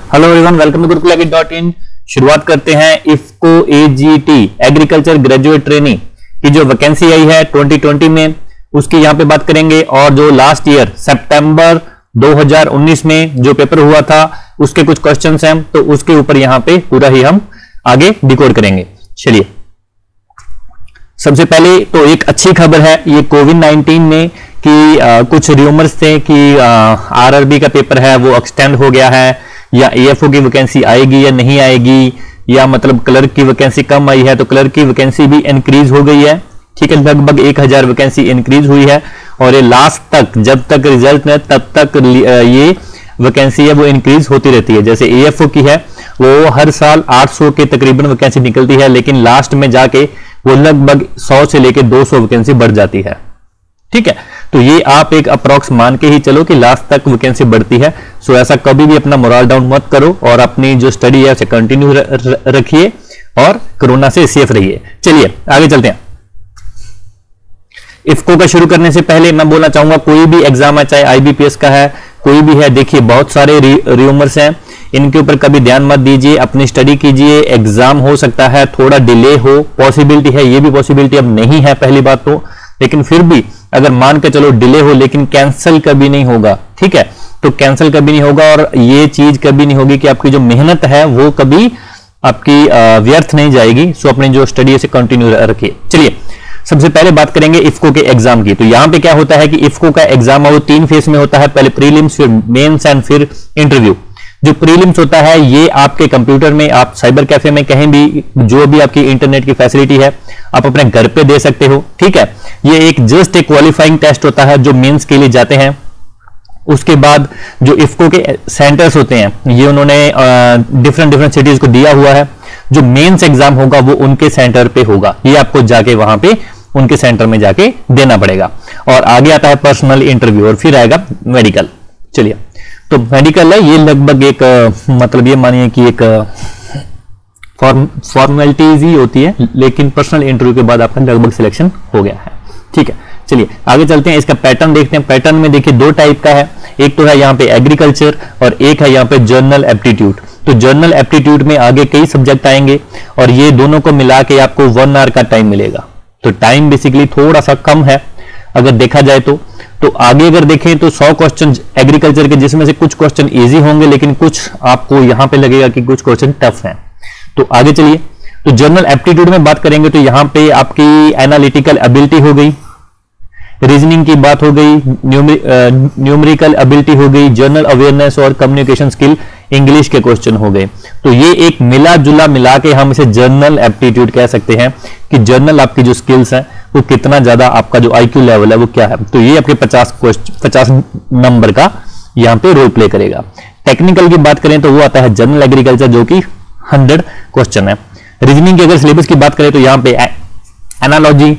Hello everyone, welcome to gurukulagit.in। शुरुआत करते हैं IFFCO AGT agriculture graduate trainee की जो वैकेंसी आई है 2020 में, उसकी यहां पे बात करेंगे। और जो लास्ट ईयर सितंबर 2019 में जो पेपर हुआ था उसके कुछ क्वेश्चंस हैं, तो उसके ऊपर यहां पे पूरा ही हम आगे डिकोड करेंगे। चलिए, सबसे पहले तो एक अच्छी खबर है ये कोविड-19 में कि कुछ रूमर्स थे कि आरआरबी का पेपर है वो एक्सटेंड हो गया है, या एएफओ की वैकेंसी आएगी या नहीं आएगी, या मतलब क्लर्क की वैकेंसी कम आई है तो क्लर्क की वैकेंसी भी इंक्रीज हो गई है। ठीक है, लगभग 1000 वैकेंसी इंक्रीज हुई है और ये लास्ट तक जब तक रिजल्ट में तब तक ये वैकेंसी है वो इंक्रीज होती रहती है। जैसे एएफओ की है वो हर साल 800 के तकरीबन वैकेंसी निकलती है, लेकिन लास्ट में जाके वो लगभग 100 से लेकर 200 वैकेंसी बढ़ जाती है। ठीक है, तो ये आप एक अप्रॉक्स मान के ही चलो कि लास्ट तक वैकेंसी बढ़ती है। सो ऐसा कभी भी अपना मोरल डाउन मत करो और अपनी जो स्टडी है उसे कंटिन्यू रखिए और कोरोना से सेफ रहिए। चलिए आगे चलते हैं। इफ्को का शुरू करने से पहले मैं बोलना चाहूंगा, कोई भी एग्जाम है, चाहे आईबीपीएस का है, कोई भी है, देखिए बहुत सारे रूमर्स हैं, इनके ऊपर कभी ध्यान मत दीजिए, अपनी स्टडी कीजिए। एग्जाम हो सकता है थोड़ा डिले हो, पॉसिबिलिटी है, ये भी पॉसिबिलिटी अब नहीं है पहली बात तो, लेकिन फिर भी अगर मान के चलो डिले हो, लेकिन कैंसिल कभी नहीं होगा। ठीक है, तो कैंसिल कभी नहीं होगा और ये चीज कभी नहीं होगी कि आपकी जो मेहनत है वो कभी आपकी व्यर्थ नहीं जाएगी। सो अपनी जो स्टडी है उसे कंटिन्यू रखिए। चलिए, सबसे पहले बात करेंगे इफ्को के एग्जाम की। तो यहां पे क्या होता है कि इफ्को का एग्जाम है वो 3 फेज में होता है, पहले प्रीलिम्स, फिर मेंस एंड फिर इंटरव्यू। जो प्रीलिम्स होता है ये आपके कंप्यूटर में, आप साइबर कैफे में, कहीं भी जो भी आपकी इंटरनेट की फैसिलिटी है आप अपने घर पे दे सकते हो। ठीक है, ये एक जस्ट एक क्वालिफाइंग टेस्ट होता है जो मेंस के लिए जाते हैं। उसके बाद जो इफ्को के सेंटर्स होते हैं ये उन्होंने डिफरेंट सिटीज को दिया हुआ है। जो मेंस एग्जाम होगा वो उनके सेंटर पे होगा, ये आपको जाके वहां पे उनके सेंटर में जाके देना पड़ेगा। और आगे आता है पर्सनल इंटरव्यू और फिर आएगा मेडिकल। चलिए, तो मेडिकल है ये लगभग एक मतलब ये मानिए कि एक फॉर्मेलिटीज ही होती है, लेकिन पर्सनल इंटरव्यू के बाद आपका लगभग सिलेक्शन हो गया है। ठीक है, चलिए आगे चलते हैं। इसका पैटर्न देखते हैं। पैटर्न में देखिए 2 टाइप का है, एक तो है यहाँ पे एग्रीकल्चर और एक है यहाँ पे जर्नल एप्टीट्यूड। तो जर्नल एप्टीट्यूड में आगे कई सब्जेक्ट आएंगे और ये दोनों को मिला के आपको 1 आवर का टाइम मिलेगा। तो टाइम बेसिकली थोड़ा सा कम है अगर देखा जाए तो आगे अगर देखें तो 100 क्वेश्चन एग्रीकल्चर के, जिसमें से कुछ क्वेश्चन इजी होंगे लेकिन कुछ आपको यहां पे लगेगा कि कुछ क्वेश्चन टफ हैं। तो आगे चलिए, तो जर्नल एप्टीट्यूड में बात करेंगे तो यहां पे आपकी एनालिटिकल एबिलिटी हो गई, रीजनिंग की बात हो गई, न्यूमेरिकल एबिलिटी हो गई, जर्नल अवेयरनेस और कम्युनिकेशन स्किल, इंग्लिश के क्वेश्चन हो गए। तो ये एक मिला जुला मिला के हम इसे जर्नल एप्टीट्यूड कह सकते हैं कि जर्नल आपकी जो स्किल्स हैं वो कितना ज्यादा, आपका जो आईक्यू लेवल है वो क्या है। तो ये आपके 50 नंबर का यहाँ पे रोल प्ले करेगा। टेक्निकल की बात करें तो वो आता है जनरल एग्रीकल्चर जो कि 100 क्वेश्चन है। रीजनिंग की अगर सिलेबस की बात करें तो यहाँ पे analogy,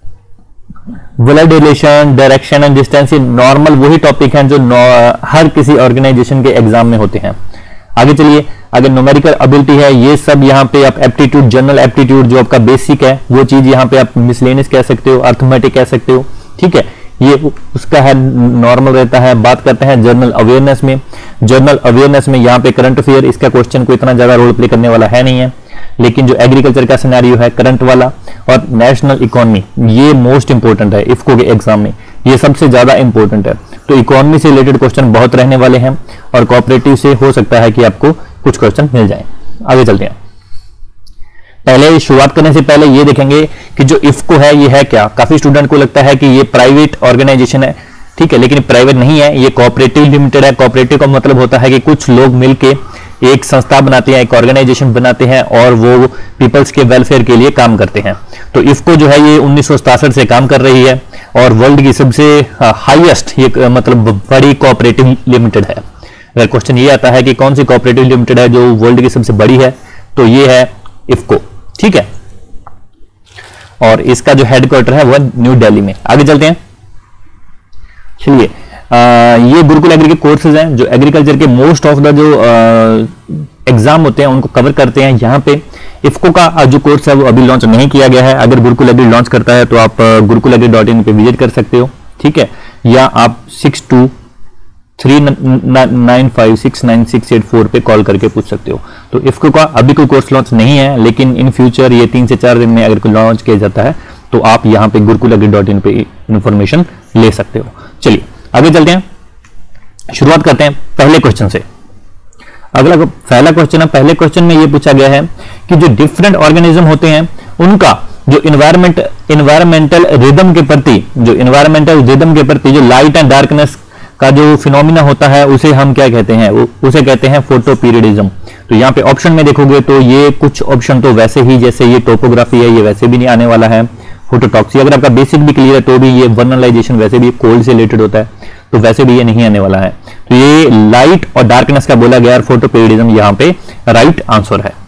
world relation, direction and distance, normal वही टॉपिक हैं जो हर किसी ऑर्गेनाइजेशन के एग्जाम में होते हैं। आगे चलिए, अगर न्यूमेरिकल एबिलिटी है ये सब यहाँ पे आप एप्टीट्यूड, जनरल एप्टीट्यूड जो आपका बेसिक है वो चीज यहाँ पे आप मिसलेनियस कह सकते हो, अर्थमेटिक कह सकते हो। ठीक है, ये उसका है नॉर्मल रहता है। बात करते हैं जनरल अवेयरनेस में। जनरल अवेयरनेस में यहाँ पे करंट अफेयर, इसका क्वेश्चन को इतना ज्यादा रोल प्ले करने वाला है नहीं है, लेकिन जो एग्रीकल्चर का सिनेरियो है करंट वाला और नेशनल इकोनॉमी ये मोस्ट इंपोर्टेंट है इफ्को के एग्जाम में, ये सबसे ज्यादा इंपॉर्टेंट है। तो इकोनॉमी से रिलेटेड क्वेश्चन बहुत रहने वाले हैं और कोऑपरेटिव से हो सकता है कि आपको कुछ क्वेश्चन मिल जाए। आगे चलते हैं। पहले शुरुआत करने से पहले ये देखेंगे कि जो इफ्को है ये है क्या। काफी स्टूडेंट को लगता है कि ये प्राइवेट ऑर्गेनाइजेशन है, ठीक है, लेकिन प्राइवेट नहीं है, ये कोऑपरेटिव लिमिटेड है। कोऑपरेटिव का मतलब होता है कि कुछ लोग मिलके एक संस्था बनाते हैं, एक ऑर्गेनाइजेशन बनाते हैं और वो पीपल्स के वेलफेयर के लिए काम करते हैं। तो इफ्को जो है ये 1967 से काम कर रही है और वर्ल्ड की सबसे हाईएस्ट ये मतलब बड़ी कोऑपरेटिव लिमिटेड है। अगर क्वेश्चन ये आता है कि कौन सी कोऑपरेटिव लिमिटेड है जो वर्ल्ड की सबसे बड़ी है, तो ये है इफ्को। ठीक है, और इसका जो हेडक्वार्टर है वो न्यू दिल्ली में। आगे चलते हैं। चलिए, ये गुरुकुल एग्री के कोर्सेज हैं जो एग्रीकल्चर के मोस्ट ऑफ द जो एग्जाम होते हैं उनको कवर करते हैं। यहाँ पे इफ्को का जो कोर्स है वो अभी लॉन्च नहीं किया गया है। अगर गुरुकुल एग्री लॉन्च करता है तो आप gurukulagri.in पे विजिट कर सकते हो। ठीक है, या आप 39569684 पे कॉल करके पूछ सकते हो। तो इफ्को का अभी कोई कोर्स लॉन्च नहीं है, लेकिन इन फ्यूचर ये 3 से 4 दिन में अगर कोई लॉन्च किया जाता है तो आप यहाँ पे gurukulagri.in पे इंफॉर्मेशन ले सकते हो। चलिए आगे चलते हैं, शुरुआत करते हैं पहले क्वेश्चन से। अगला पहला क्वेश्चन है, पहले क्वेश्चन में ये पूछा गया है कि जो डिफरेंट ऑर्गेनिज्म होते हैं उनका जो इन्वायरमेंटल रिदम के प्रति जो लाइट एंड डार्कनेस का जो फिनोमिना होता है उसे हम क्या कहते हैं, उसे कहते हैं फोटोपीरियडिज्म। तो यहाँ पे ऑप्शन में देखोगे तो ये कुछ ऑप्शन तो वैसे ही, जैसे ये टोपोग्राफी है, ये वैसे भी नहीं आने वाला है। फोटोटॉक्सी, अगर आपका बेसिक भी क्लियर है तो भी ये वर्नलाइजेशन वैसे भी कोल्ड से रिलेटेड होता है, तो वैसे भी ये नहीं आने वाला है। तो ये लाइट और डार्कनेस का बोला गया, फोटोपीरियडिज्म यहाँ पे राइट आंसर है।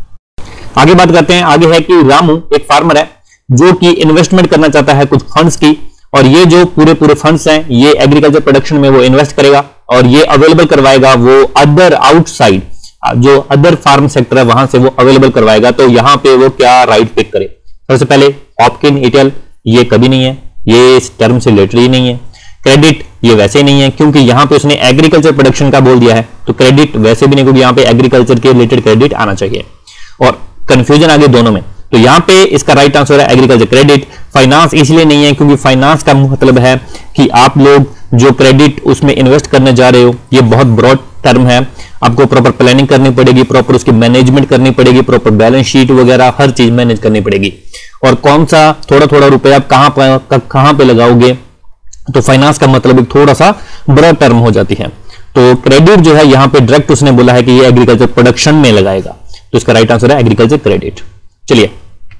आगे बात करते हैं, आगे है कि रामू एक फार्मर है जो कि इन्वेस्टमेंट करना चाहता है कुछ फंड्स की, और ये जो पूरे फंड्स हैं ये एग्रीकल्चर प्रोडक्शन में वो इन्वेस्ट करेगा और ये अवेलेबल करवाएगा वो अदर आउटसाइड, जो अदर फार्म सेक्टर है वहां से वो अवेलेबल करवाएगा। तो यहां पे वो क्या राइट पिक करे? सबसे पहले हॉपकिन इटल, ये कभी नहीं है, ये इस टर्म से रिलेटेड ही नहीं है। क्रेडिट, ये वैसे ही नहीं है क्योंकि यहां पे उसने एग्रीकल्चर प्रोडक्शन का बोल दिया है, तो क्रेडिट वैसे भी नहीं, क्योंकि यहां पे एग्रीकल्चर के रिलेटेड क्रेडिट आना चाहिए। और कंफ्यूजन आगे दोनों में, तो यहां पे इसका राइट आंसर है एग्रीकल्चर क्रेडिट। फाइनेंस इसलिए नहीं है क्योंकि फाइनेंस का मतलब है कि आप लोग जो क्रेडिट उसमें इन्वेस्ट करने जा रहे हो, ये बहुत ब्रॉड टर्म है, आपको प्रॉपर प्लानिंग करनी पड़ेगी, प्रॉपर उसकी मैनेजमेंट करनी पड़ेगी, प्रॉपर बैलेंस शीट वगैरह हर चीज मैनेज करनी पड़ेगी। और कौन सा थोड़ा रुपए आप कहां पे लगाओगे, तो फाइनेंस का मतलब एक थोड़ा सा ब्रॉड टर्म हो जाती है। तो क्रेडिट जो है यहाँ पे डायरेक्ट उसने बोला है कि ये एग्रीकल्चर प्रोडक्शन में लगाएगा, तो इसका राइट आंसर है एग्रीकल्चर क्रेडिट। चलिए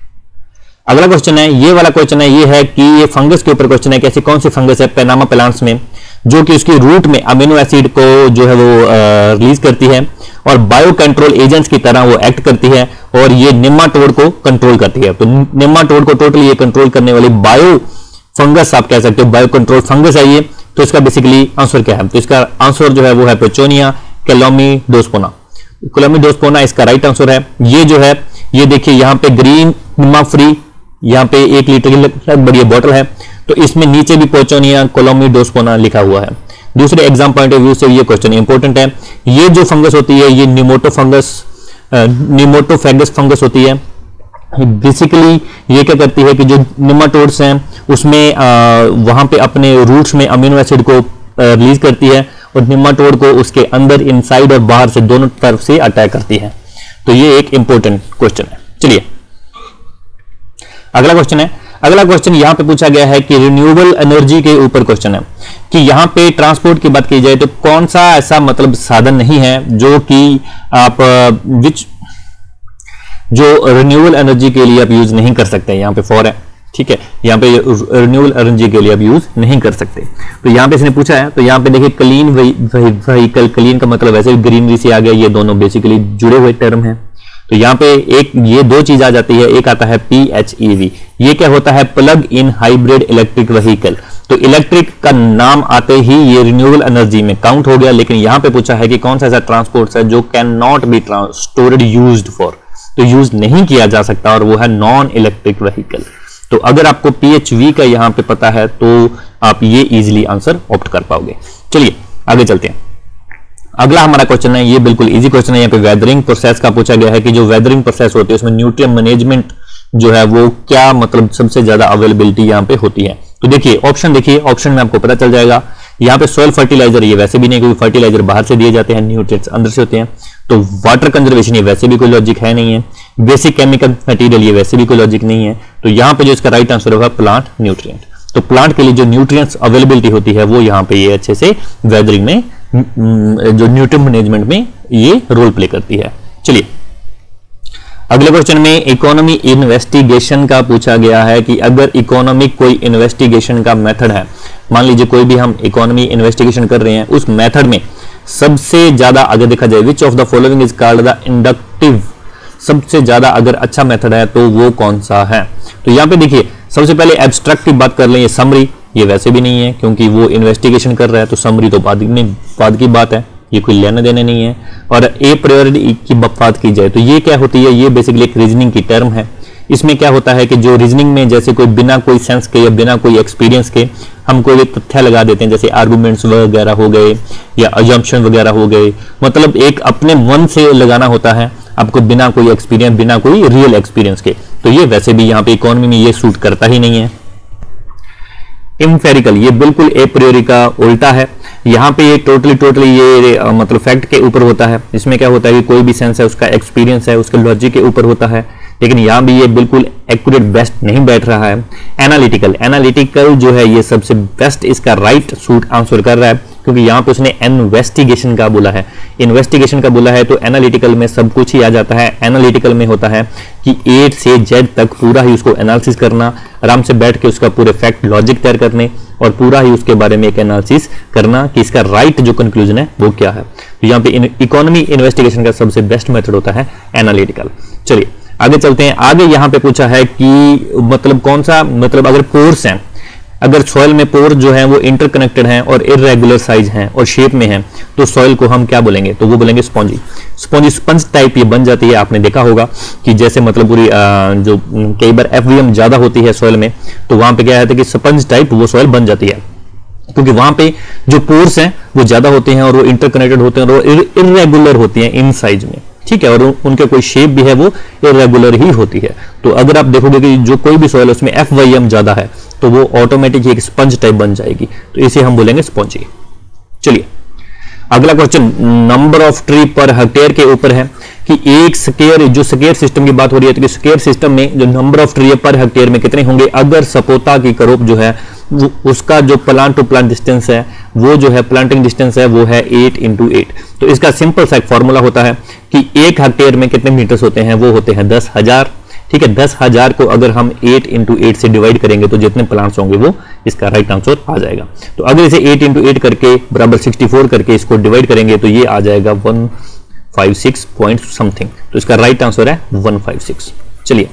अगला क्वेश्चन है, ये वाला क्वेश्चन है, ये है कि ये फंगस के ऊपर क्वेश्चन है कि ऐसी कौन सी फंगस है पैनामा प्लांट्स में जो कि उसकी रूट में अमीनो एसिड को जो है वो रिलीज करती है और बायो कंट्रोल एजेंट्स की तरह वो एक्ट करती है और ये निमाटोड को कंट्रोल करती है। तो निमाटोड को टोटली ये कंट्रोल करने वाली बायो फंगस आप कह सकते हो, बायो कंट्रोल फंगस है ये। तो इसका बेसिकली आंसर क्या है? तो इसका आंसर जो है वो है पेचोनिया कैलोमीडोस्पोना। कैलोमीडोस्पोना इसका राइट आंसर है। ये जो है ये देखिए यहाँ पे ग्रीन निमा फ्री, यहाँ पे 1 लीटर की बड़ी बोतल है, तो इसमें नीचे भी पेचोनिया कैलोमीडोस्पोना लिखा हुआ है। दूसरे एग्जाम पॉइंट ऑफ व्यू से ये क्वेश्चन इंपॉर्टेंट है। ये जो फंगस होती है ये निमोटोफेगस फंगस होती है। बेसिकली ये क्या करती है कि जो निमाटोड्स हैं उसमें वहां पे अपने रूट्स में अमीनो एसिड को रिलीज करती है और निमाटोड को उसके अंदर इनसाइड और बाहर से दोनों तरफ से अटैक करती है। तो ये एक इंपॉर्टेंट क्वेश्चन है। चलिए अगला क्वेश्चन है, अगला क्वेश्चन यहां पे पूछा गया है कि रिन्यूएबल एनर्जी के ऊपर क्वेश्चन है कि यहां पे ट्रांसपोर्ट की बात की जाए तो कौन सा ऐसा मतलब साधन नहीं है जो कि आप जो रिन्यूएबल एनर्जी के लिए आप यूज नहीं कर सकते। यहाँ पे फॉर है, ठीक है, यहाँ पे रिन्यूएबल एनर्जी के लिए आप यूज नहीं कर सकते। तो यहाँ पे इसने पूछा है, तो यहाँ पे देखिए क्लीन व्हीकल, क्लीन का मतलब वैसे भी ग्रीनरी से आ गया, ये दोनों बेसिकली जुड़े हुए टर्म हैं। तो यहाँ पे एक ये दो चीज आ जाती है, एक आता है PHEV, ये क्या होता है? Plug in hybrid electric vehicle. तो इलेक्ट्रिक का नाम आते ही ये रिन्यूएबल एनर्जी में काउंट हो गया, लेकिन यहाँ पे पूछा है कि कौन सा ऐसा ट्रांसपोर्ट है जो can not be stored used for, तो यूज नहीं किया जा सकता, और वो है नॉन इलेक्ट्रिक व्हीकल। तो अगर आपको PHV का यहाँ पे पता है तो आप ये इजीली आंसर ऑप्ट कर पाओगे। चलिए आगे चलते हैं। अगला हमारा क्वेश्चन है, ये बिल्कुल इजी क्वेश्चन है। यहाँ पे वेदरिंग प्रोसेस का पूछा गया है कि जो वेदरिंग प्रोसेस होती है उसमें न्यूट्रिएंट मैनेजमेंट जो है वो क्या मतलब सबसे ज्यादा अवेलेबिलिटी यहाँ पे होती है। तो देखिए ऑप्शन, देखिए ऑप्शन में आपको पता चल जाएगा। यहाँ पे सॉइल फर्टिलाइजर ये वैसे भी नहीं, क्योंकि फर्टिलाइजर बाहर से दिए जाते हैं, न्यूट्रिएंट्स अंदर से होते हैं। तो वाटर कंजर्वेशन ये वैसे भी कोई लॉजिक है नहीं है। बेसिक केमिकल मटेरियल ये वैसे भी कोई लॉजिक नहीं है। तो यहाँ पे जो इसका राइट आंसर होगा प्लांट न्यूट्रिएंट। तो प्लांट के लिए जो न्यूट्रिएंट्स अवेलेबिलिटी होती है वो यहाँ पे ये अच्छे से वेदरिंग में जो न्यूट्रिएंट मैनेजमेंट में ये रोल प्ले करती है। चलिए अगले क्वेश्चन में इकोनॉमी इन्वेस्टिगेशन का पूछा गया है कि अगर इकोनॉमिक कोई इन्वेस्टिगेशन का मेथड है, मान लीजिए कोई भी हम इकोनॉमी इन्वेस्टिगेशन कर रहे हैं, उस मेथड में सबसे ज्यादा अगर देखा जाए which of the following is called the inductive, सबसे ज्यादा अगर अच्छा मेथड है तो वो कौन सा है? तो यहाँ पे देखिए सबसे पहले एब्स्ट्रैक्ट की बात कर लें, ये समरी ये वैसे भी नहीं है क्योंकि वो इन्वेस्टिगेशन कर रहा है, तो समरी तो बाद की बात है, ये कोई लेना देना नहीं है। और ए प्रायोरिटी की बात की जाए तो ये क्या होती है? ये बेसिकली एक रीजनिंग की टर्म है। इसमें क्या होता है कि जो रीजनिंग में जैसे कोई बिना कोई सेंस के या बिना कोई एक्सपीरियंस के हम कोई एक तथ्य लगा देते हैं, जैसे आर्गुमेंट्स वगैरह हो गए या अजम्पशन वगैरह हो गए, मतलब एक अपने मन से लगाना होता है आपको बिना कोई एक्सपीरियंस, बिना कोई रियल एक्सपीरियंस के। तो ये वैसे भी यहाँ पे इकोनॉमी में ये सूट करता ही नहीं है। इम्फेरिकल, ये बिल्कुल ए प्रियोरी का उल्टा है। यहाँ पे ये टोटली ये मतलब फैक्ट के ऊपर होता है। इसमें क्या होता है कि कोई भी सेंस है उसका एक्सपीरियंस है, उसके लॉजिक के ऊपर होता है, लेकिन यहाँ भी ये बिल्कुल एक्यूरेट बेस्ट नहीं बैठ रहा है। एनालिटिकल जो है ये सबसे बेस्ट इसका राइट सूट आंसर कर रहा है, क्योंकि यहाँ पे उसने इन्वेस्टिगेशन का बोला है, इन्वेस्टिगेशन का बोला है, तो एनालिटिकल में सब कुछ ही आ जाता है। एनालिटिकल में होता है कि ए से जेड तक पूरा ही उसको एनालिसिस करना, आराम से बैठ के उसका पूरे फैक्ट लॉजिक तैयार करने और पूरा ही उसके बारे में एक एनालिसिस करना कि इसका राइट जो कंक्लूजन है वो क्या है। तो यहाँ पे इकोनॉमी इन्वेस्टिगेशन का सबसे बेस्ट मेथड होता है एनालिटिकल। चलिए आगे चलते हैं। आगे यहाँ पे पूछा है कि मतलब कौन सा, मतलब अगर पोर्स हैं, अगर सॉइल में पोर जो है वो इंटरकनेक्टेड हैं और इररेगुलर साइज हैं और शेप में हैं, तो सॉइल को हम क्या बोलेंगे, तो वो बोलेंगे स्पॉन्जी। स्पंज टाइप ये बन जाती है। आपने देखा होगा कि जैसे मतलब पूरी जो कई बार एफवीएम ज्यादा होती है सॉइल में, तो वहां पे क्या है कि स्पंज टाइप वो सॉइल बन जाती है, क्योंकि वहां पे जो पोर्स हैं वो ज्यादा होते हैं और वो इंटरकनेक्टेड होते हैं और वो इररेगुलर होती हैं इन साइज में, ठीक है, और उनके कोई शेप भी है वो इरेगुलर ही होती है। तो अगर आप देखोगे कि जो कोई भी सॉइल उसमें FYM ज्यादा है तो वो ऑटोमेटिक एक स्पंज टाइप बन जाएगी, तो इसे हम बोलेंगे स्पॉन्जी। चलिए अगला question number of tree per hectare के ऊपर है कि एक स्क्वायर, जो स्क्वायर सिस्टम की बात हो रही है, तो स्क्वायर सिस्टम में जो number of tree per hectare में कितने होंगे अगर सपोता की क्रॉप जो है उसका जो प्लांट टू प्लांट डिस्टेंस है वो जो है प्लांटिंग डिस्टेंस है वो है 8 × 8। तो इसका सिंपल सा एक फॉर्मूला होता है कि एक हेक्टेयर में कितने मीटर्स होते हैं, वो होते हैं 10,000। ठीक है, 10,000 को अगर हम 8 × 8 से डिवाइड करेंगे तो जितने प्लांट्स होंगे वो इसका राइट आंसर आ जाएगा। तो अगर इसे 8 × 8 करके बराबर 64 करके इसको डिवाइड करेंगे तो ये आ जाएगा 156 पॉइंट समथिंग। तो इसका राइट आंसर है 156। चलिए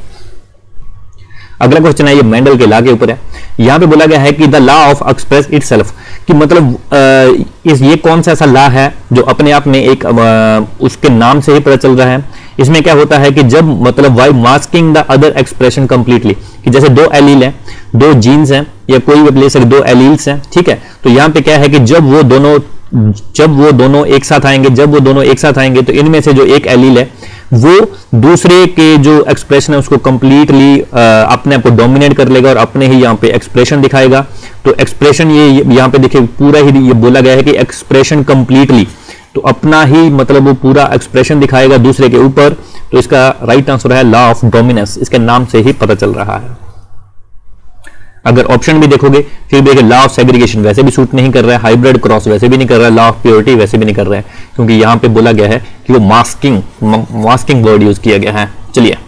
अगला क्वेश्चन है, ये मेंडल के लॉ के ऊपर है। यहां पे बोला गया है कि the law of express itself, कि मतलब ये कौन सा ऐसा लॉ है जो अपने आप में एक उसके नाम से ही पता चल रहा है। इसमें क्या होता है कि जब मतलब why masking the other expression completely, कि जैसे दो एलील हैं, दो जीन्स हैं या कोई भी ले सकते, दो एलील्स हैं, ठीक है, तो यहां पे क्या है कि जब वो दोनों एक साथ आएंगे, तो इनमें से जो एक एलील है वो दूसरे के जो एक्सप्रेशन है उसको कंप्लीटली अपने आप को डोमिनेट कर लेगा और अपने ही यहाँ पे एक्सप्रेशन दिखाएगा। तो एक्सप्रेशन ये यहाँ पे देखिए पूरा ही ये बोला गया है कि एक्सप्रेशन कंप्लीटली, तो अपना ही मतलब वो पूरा एक्सप्रेशन दिखाएगा दूसरे के ऊपर। तो इसका राइट आंसर है लॉ ऑफ डोमिनेंस, इसके नाम से ही पता चल रहा है। अगर ऑप्शन भी देखोगे फिर भी लॉ ऑफ सेग्रीगेशन वैसे भी सूट नहीं कर रहा है, हाइब्रिड क्रॉस वैसे भी नहीं कर रहा है, लॉ ऑफ प्योरिटी वैसे भी नहीं कर रहा है, क्योंकि यहां पे बोला गया है कि वो मास्किंग वर्ड यूज किया गया है।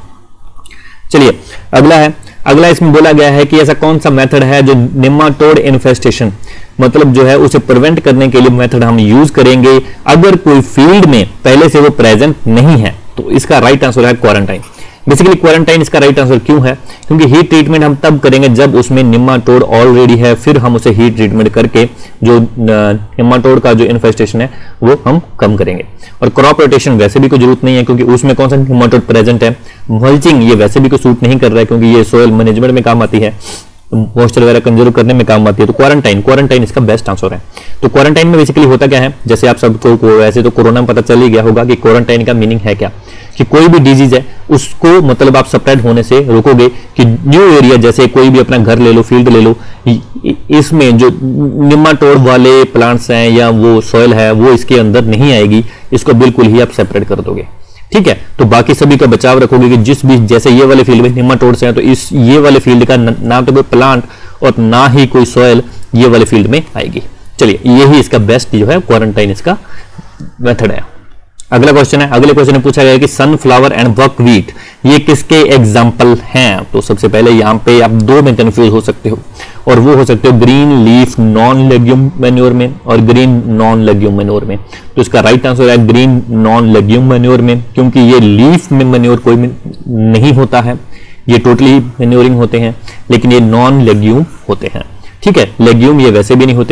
चलिए अगला इसमें बोला गया है कि ऐसा कौन सा मेथड है जो निमाटोड इन्फेस्टेशन मतलब जो है उसे प्रिवेंट करने के लिए मेथड हम यूज करेंगे अगर कोई फील्ड में पहले से वो प्रेजेंट नहीं है। तो इसका राइट आंसर है क्वारंटाइन। बेसिकली क्वारंटाइन इसका राइट आंसर क्यों है, क्योंकि हीट ट्रीटमेंट हम तब करेंगे जब उसमें निमाटोड ऑलरेडी है, फिर हम उसे हीट ट्रीटमेंट करके जो निमाटोड का जो इन्फेस्टेशन है वो हम कम करेंगे। और क्रॉप रोटेशन वैसे भी कोई जरूरत नहीं है, क्योंकि उसमें कौन सा निमाटोड प्रेजेंट है। मल्चिंग ये वैसे भी कोई सूट नहीं कर रहा है, क्योंकि ये सोयल मैनेजमेंट में काम आती है, मॉइस्चर वगैरह कंजर्व करने में काम आती है। तो क्वारंटाइन इसका बेस्ट आंसर है। तो क्वारंटाइन में बेसिकली होता क्या है, जैसे आप सबको वैसे तो कोरोना में पता चल ही गया होगा कि क्वारंटाइन का मीनिंग है क्या, कि कोई भी डिजीज है उसको मतलब आप स्प्रेड होने से रोकोगे। कि न्यू एरिया जैसे कोई भी अपना घर ले लो, फील्ड ले लो, इसमें जो निमाटोड वाले प्लांट्स हैं या वो सॉइल है वो इसके अंदर नहीं आएगी, इसको बिल्कुल ही आप सेपरेट कर दोगे। ठीक है, तो बाकी सभी का बचाव रखोगे कि जिस भी जैसे ये वाले फील्ड में निमाटोड्स हैं तो इस ये वाले फील्ड का ना तो कोई प्लांट और ना ही कोई सॉइल ये वाले फील्ड में आएगी। चलिए यही इसका बेस्ट जो है क्वारंटाइन इसका मेथड है। अगला क्वेश्चन है, अगले क्वेश्चन में पूछा गया कि सनफ्लावर एंड बकव्हीट ये किसके एग्जाम्पल हैं। तो सबसे पहले यहाँ पे आप दो में कंफ्यूज हो सकते हो, और वो हो सकते हो green leaf non legume manure में और ग्रीन नॉन लेग्यूम मैन्योर में। तो इसका राइट आंसर है ग्रीन नॉन लेग्यूम मैन्योर में, क्योंकि ये लीफ में मैन्योर कोई नहीं होता है, ये टोटली मैन्योरिंग होते हैं, लेकिन ये नॉन लेग्यूम होते हैं। ठीक है, लेग्यूम ये वैसे भी नहीं होते हैं।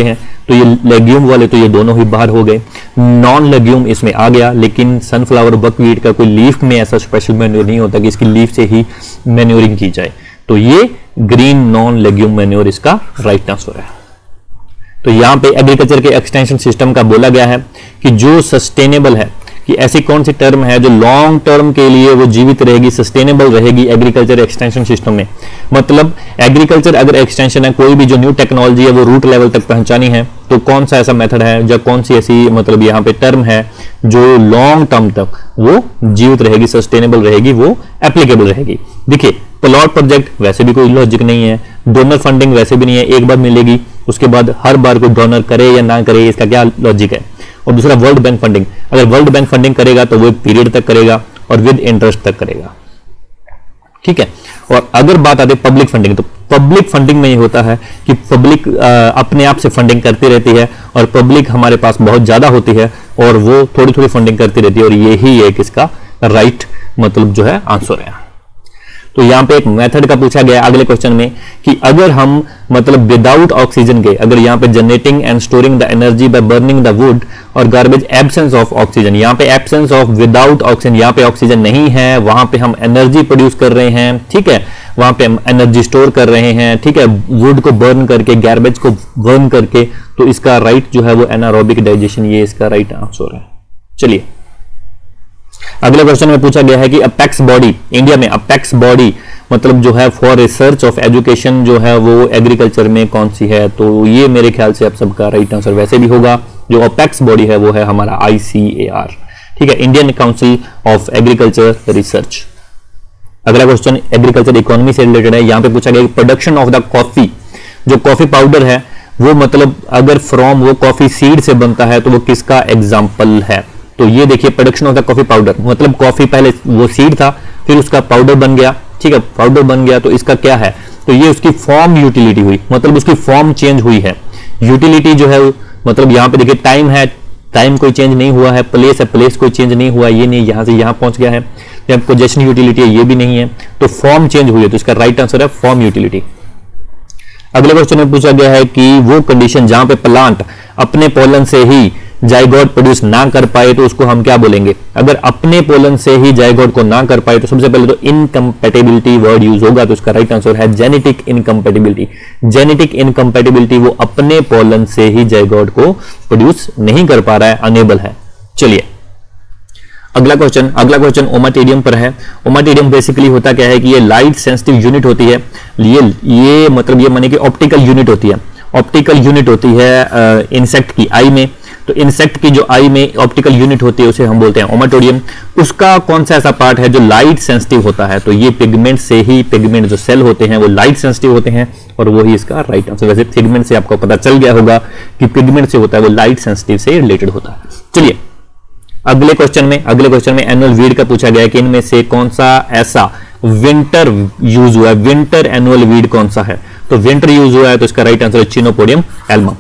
तो ये लेग्यूम वाले तो ये दोनों ही बाहर हो गए। नॉन लेग्यूम इसमें आ गया, लेकिन सनफ्लावर बकवीट का कोई लीफ में ऐसा स्पेशल मैन्योर नहीं होता कि इसकी लीफ से ही मैन्योरिंग की जाए, तो ये ग्रीन नॉन लेग्यूम मैन्योर इसका राइट आंसर है। तो यहां पे एग्रीकल्चर के एक्सटेंशन सिस्टम का बोला गया है कि जो सस्टेनेबल है, कि ऐसी कौन सी टर्म है जो लॉन्ग टर्म के लिए वो जीवित रहेगी, सस्टेनेबल रहेगी एग्रीकल्चर एक्सटेंशन सिस्टम में। मतलब एग्रीकल्चर अगर एक्सटेंशन है, कोई भी जो न्यू टेक्नोलॉजी है वो रूट लेवल तक पहुंचानी है, तो कौन सा ऐसा मेथड है या कौन सी ऐसी मतलब यहाँ पे टर्म है जो लॉन्ग टर्म तक वो जीवित रहेगी, सस्टेनेबल रहेगी, वो एप्लीकेबल रहेगी। देखिए प्लॉट प्रोजेक्ट वैसे भी कोई लॉजिक नहीं है, डोनर फंडिंग वैसे भी नहीं है, एक बार मिलेगी उसके बाद हर बार कोई डोनर करे या ना करे इसका क्या लॉजिक है। और दूसरा वर्ल्ड बैंक फंडिंग, अगर वर्ल्ड बैंक फंडिंग करेगा तो वो एक पीरियड तक करेगा और विद इंटरेस्ट तक करेगा, ठीक है। और अगर बात आती है पब्लिक फंडिंग, तो पब्लिक फंडिंग में ये होता है कि पब्लिक अपने आप से फंडिंग करती रहती है और पब्लिक हमारे पास बहुत ज्यादा होती है और वो थोड़ी थोड़ी फंडिंग करती रहती है, और यही एक इसका राइट मतलब जो है आंसर है। तो यहां पे एक मेथड का पूछा गया अगले क्वेश्चन में कि अगर हम मतलब विदाउट ऑक्सीजन के, अगर यहां पे generating and storing the energy by burning the wood और गार्बेज एब्सेंस ऑफ ऑक्सीजन, यहां पे एब्सेंस ऑफ विदाउट ऑक्सीजन, यहां पे ऑक्सीजन नहीं है, वहां पे हम एनर्जी प्रोड्यूस कर रहे हैं, ठीक है, वहां पे हम एनर्जी स्टोर कर रहे हैं, ठीक है, वुड को बर्न करके, गार्बेज को बर्न करके, तो इसका राइट जो है वो एनारोबिक डाइजेशन, ये इसका राइट आंसर है। चलिए अगले क्वेश्चन में पूछा गया है कि अपेक्स बॉडी, इंडिया में अपेक्स बॉडी मतलब जो है फॉर रिसर्च ऑफ एजुकेशन जो है वो एग्रीकल्चर में कौन सी है, तो ये मेरे ख्याल से आप सबका राइट आंसर वैसे भी होगा। जो अपेक्स बॉडी है वो है हमारा ICAR, ठीक है, Indian council of agriculture research. अगला क्वेश्चन एग्रीकल्चर इकोनॉमी से रिलेटेड है। यहां पे पूछा गया प्रोडक्शन ऑफ द कॉफी, जो कॉफी पाउडर है वो मतलब अगर फ्रॉम वो कॉफी सीड से बनता है तो वो किसका एग्जाम्पल है। तो ये देखिए production of the coffee powder, मतलब कॉफी पहले वो सीड था फिर उसका पाउडर बन गया, ठीक है, पाउडर बन गया, तो इसका क्या है, तो ये उसकी फॉर्म यूटिलिटी हुई, मतलब उसकी फॉर्म चेंज हुई है। यूटिलिटी जो है मतलब यहाँ पे देखिए टाइम है, टाइम कोई चेंज नहीं हुआ है, प्लेस है, प्लेस कोई चेंज नहीं हुआ, ये नहीं यहां से यहां पहुंच गया है। जब पोजीशन यूटिलिटी है ये भी नहीं है, तो फॉर्म चेंज हुई है, तो इसका राइट आंसर है फॉर्म यूटिलिटी। अगले क्वेश्चन में पूछा गया है कि वो कंडीशन जहां पे प्लांट अपने पोलन से ही जाइगोट प्रोड्यूस ना कर पाए तो उसको हम क्या बोलेंगे। अगर अपने पोलन से ही जाइगोट को ना कर पाए तो सबसे पहले तो इनकम्पैटिबिलिटी वर्ड यूज होगा, तो इसका राइट आंसर है जेनेटिक इनकम्पैटिबिलिटी। जेनेटिक इनकम्पैटिबिलिटी, वो अपने पोलन से ही जाइगोट को प्रोड्यूस नहीं कर पा रहा है, अनेबल है। चलिए अगला क्वेश्चन ओमाटेरियम पर है। ओमाटेरियम बेसिकली होता क्या है कि ये लाइट सेंसिटिव यूनिट होती है, ये मतलब ये माने कि ऑप्टिकल यूनिट होती है, ऑप्टिकल यूनिट होती है इंसेक्ट की आई में। तो इंसेक्ट की जो आई में ऑप्टिकल यूनिट होती है उसे हम बोलते हैं ओमाटोरियम। उसका कौन सा ऐसा पार्ट है जो लाइट सेंसिटिव होता है, तो ये पिगमेंट से ही, पिगमेंट जो सेल होते हैं वो लाइट सेंसिटिव होते हैं और वो ही इसका राइट आंसर। वैसे पिगमेंट से आपको पता चल गया होगा कि पिगमेंट से होता है वो लाइट सेंसिटिव से रिलेटेड होता है। चलिए अगले क्वेश्चन में एनुअल वीड का पूछा गया कि इनमें से कौन सा ऐसा विंटर यूज हुआ है, विंटर एनुअल वीड कौन सा है, तो विंटर यूज हुआ है, तो इसका राइट आंसर है चिनोपोडियम एल्बम।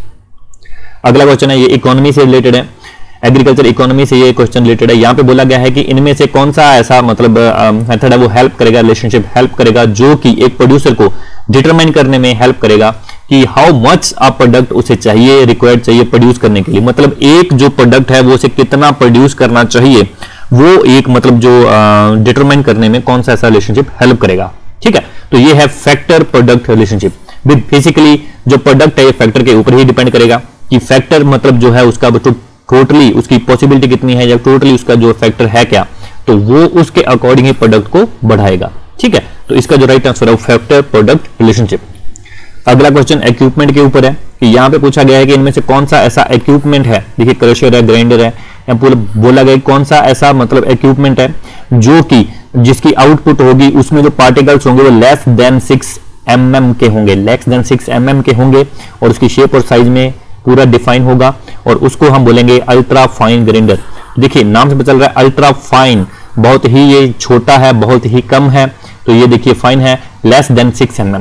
अगला क्वेश्चन है ये इकोनॉमी से रिलेटेड है, एग्रीकल्चर इकोनॉमी से ये क्वेश्चन रिलेटेड है। यहां पे बोला गया है कि इनमें से कौन सा ऐसा मतलब मेथड है वो हेल्प करेगा, रिलेशनशिप हेल्प करेगा, जो कि एक प्रोड्यूसर को डिटरमाइन करने में हेल्प करेगा कि हाउ मच अ प्रोडक्ट उसे चाहिए, रिक्वायर्ड चाहिए प्रोड्यूस करने के लिए। मतलब एक जो प्रोडक्ट है वो उसे कितना प्रोड्यूस करना चाहिए, वो एक मतलब जो डिटरमाइन करने में कौन सा ऐसा रिलेशनशिप हेल्प करेगा, ठीक है। तो ये है फैक्टर प्रोडक्ट रिलेशनशिप। बेसिकली जो प्रोडक्ट है ये फैक्टर के ऊपर ही डिपेंड करेगा कि फैक्टर मतलब जो है उसका टोटली उसकी पॉसिबिलिटी कितनी है या टोटली उसका जो फैक्टर है क्या, तो वो उसके अकॉर्डिंग ही प्रोडक्ट को बढ़ाएगा, ठीक है। तो इसका जो राइट आंसर है फैक्टर प्रोडक्ट रिलेशनशिप। अगला क्वेश्चन इक्विपमेंट के ऊपर है कि यहां पे पूछा गया है कि इनमें से कौन सा ऐसा इक्विपमेंट है, देखिए क्रशर है, ग्राइंडर है, या बोला गया कौन सा ऐसा मतलब इक्विपमेंट है जो कि जिसकी आउटपुट होगी उसमें जो पार्टिकल्स होंगे वो लेस देन 6 mm के होंगे, लेस देन 6 mm के होंगे और उसकी शेप और साइज में पूरा डिफाइन होगा और उसको हम बोलेंगे अल्ट्रा फाइन ग्राइंडर। देखिए नाम से पता चल रहा है अल्ट्रा फाइन, बहुत ही ये छोटा है, बहुत ही कम है, तो ये देखिए फाइन है, लेस देन 6 mm।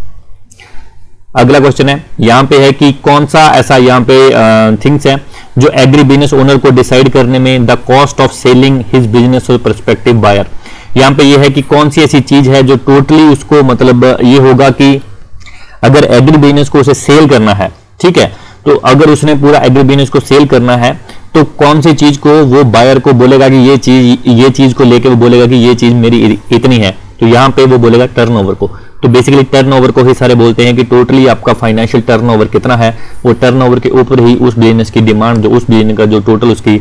अगला क्वेश्चन है यहां पे है कि कौन सा ऐसा यहां पे थिंग्स है जो एग्री बिजनेस ओनर को डिसाइड करने में the cost of selling his business और प्रोस्पेक्टिव बायर। यहां पे ये है कि कौन सी ऐसी चीज है जो टोटली उसको मतलब ये होगा कि अगर एग्री बिजनेस को उसे सेल करना है, ठीक है, तो अगर उसने पूरा एग्री बिजनेस को सेल करना है तो कौन सी चीज को वो बायर को बोलेगा कि ये चीज को लेके वो बोलेगा कि ये चीज मेरी इतनी है, तो यहाँ पे वो बोलेगा टर्नओवर को। तो बेसिकली टर्नओवर को ही सारे बोलते हैं कि टोटली आपका फाइनेंशियल टर्नओवर कितना है, वो टर्नओवर के ऊपर ही उस बिजनेस की डिमांड, जो उस बिजनेस का जो टोटल उसकी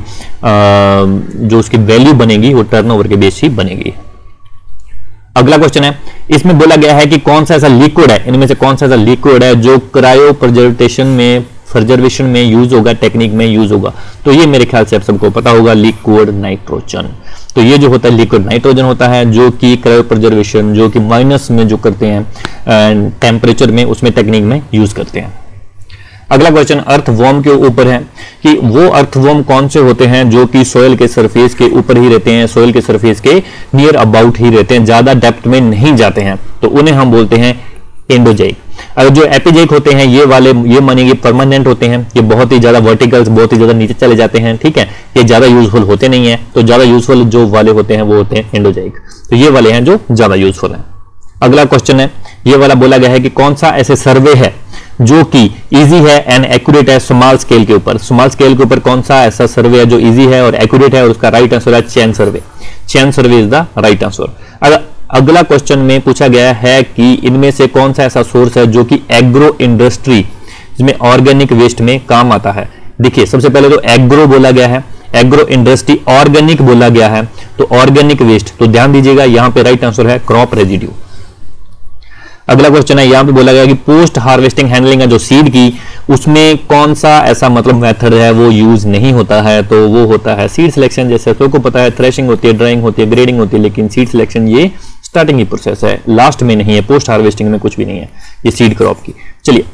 जो उसकी वैल्यू बनेगी वो टर्नओवर के बेस ही बनेगी। अगला क्वेश्चन है, इसमें बोला गया है कि कौन सा ऐसा लिक्विड है, इनमें से कौन सा ऐसा लिक्विड है जो क्रायो प्रिजर्वेशन में यूज होगा, टेक्निक में यूज होगा। तो ये मेरे ख्याल से आप सबको पता होगा, लिक्विड नाइट्रोजन। तो ये जो होता है लिक्विड नाइट्रोजन होता है, जो कि क्रायो प्रिजर्वेशन, जो कि माइनस में जो करते हैं टेम्परेचर में, उसमें टेक्निक में यूज करते हैं। अगला क्वेश्चन अर्थवॉर्म के ऊपर है कि वो अर्थवॉर्म कौन से होते हैं जो कि सोयल के सरफेस के ऊपर ही रहते हैं, सोयल के सरफेस के नियर अबाउट ही रहते हैं, ज्यादा डेप्थ में नहीं जाते हैं, तो उन्हें हम बोलते हैं एंडोजैइक। अगर जो एपिजैइक होते हैं ये वाले, ये मानेंगे परमानेंट होते हैं, ये बहुत ही ज्यादा वर्टिकल्स, बहुत ही ज्यादा नीचे चले जाते हैं, ठीक है, ये ज्यादा यूजफुल होते नहीं है। तो ज्यादा यूजफुल जो वाले होते हैं वो होते हैं एंडोजैइक, तो ये वाले हैं जो ज्यादा यूजफुल हैं। अगला क्वेश्चन है, ये वाला बोला गया है कि कौन सा ऐसे सर्वे है जो कि इजी है एंड एक्यूरेट है स्मॉल स्केल के ऊपर। स्मॉल स्केल के ऊपर कौन सा ऐसा सर्वे है जो इजी है और एक्यूरेट है, और उसका राइट आंसर है chain survey. Chain survey is the right answer. अगला क्वेश्चन में पूछा गया है कि इनमें से कौन सा ऐसा सोर्स है जो कि एग्रो इंडस्ट्री जिसमें ऑर्गेनिक वेस्ट में काम आता है। देखिए सबसे पहले तो एग्रो बोला गया है, एग्रो इंडस्ट्री, ऑर्गेनिक बोला गया है, तो ऑर्गेनिक वेस्ट, तो ध्यान दीजिएगा यहां पे राइट आंसर है क्रॉप रेजिड्यू। अगला क्वेश्चन है, यहां पे बोला गया कि पोस्ट हार्वेस्टिंग हैंडलिंग है जो सीड की, उसमें कौन सा ऐसा मतलब मेथड है वो यूज नहीं होता है, तो वो होता है सीड सिलेक्शन। जैसे सबको पता है थ्रेशिंग होती है, ड्राइंग होती है, ग्रेडिंग होती है, लेकिन सीड सिलेक्शन ये स्टार्टिंग की प्रोसेस है, लास्ट में नहीं है, पोस्ट हार्वेस्टिंग में कुछ भी नहीं है, ये सीड क्रॉप की। चलिए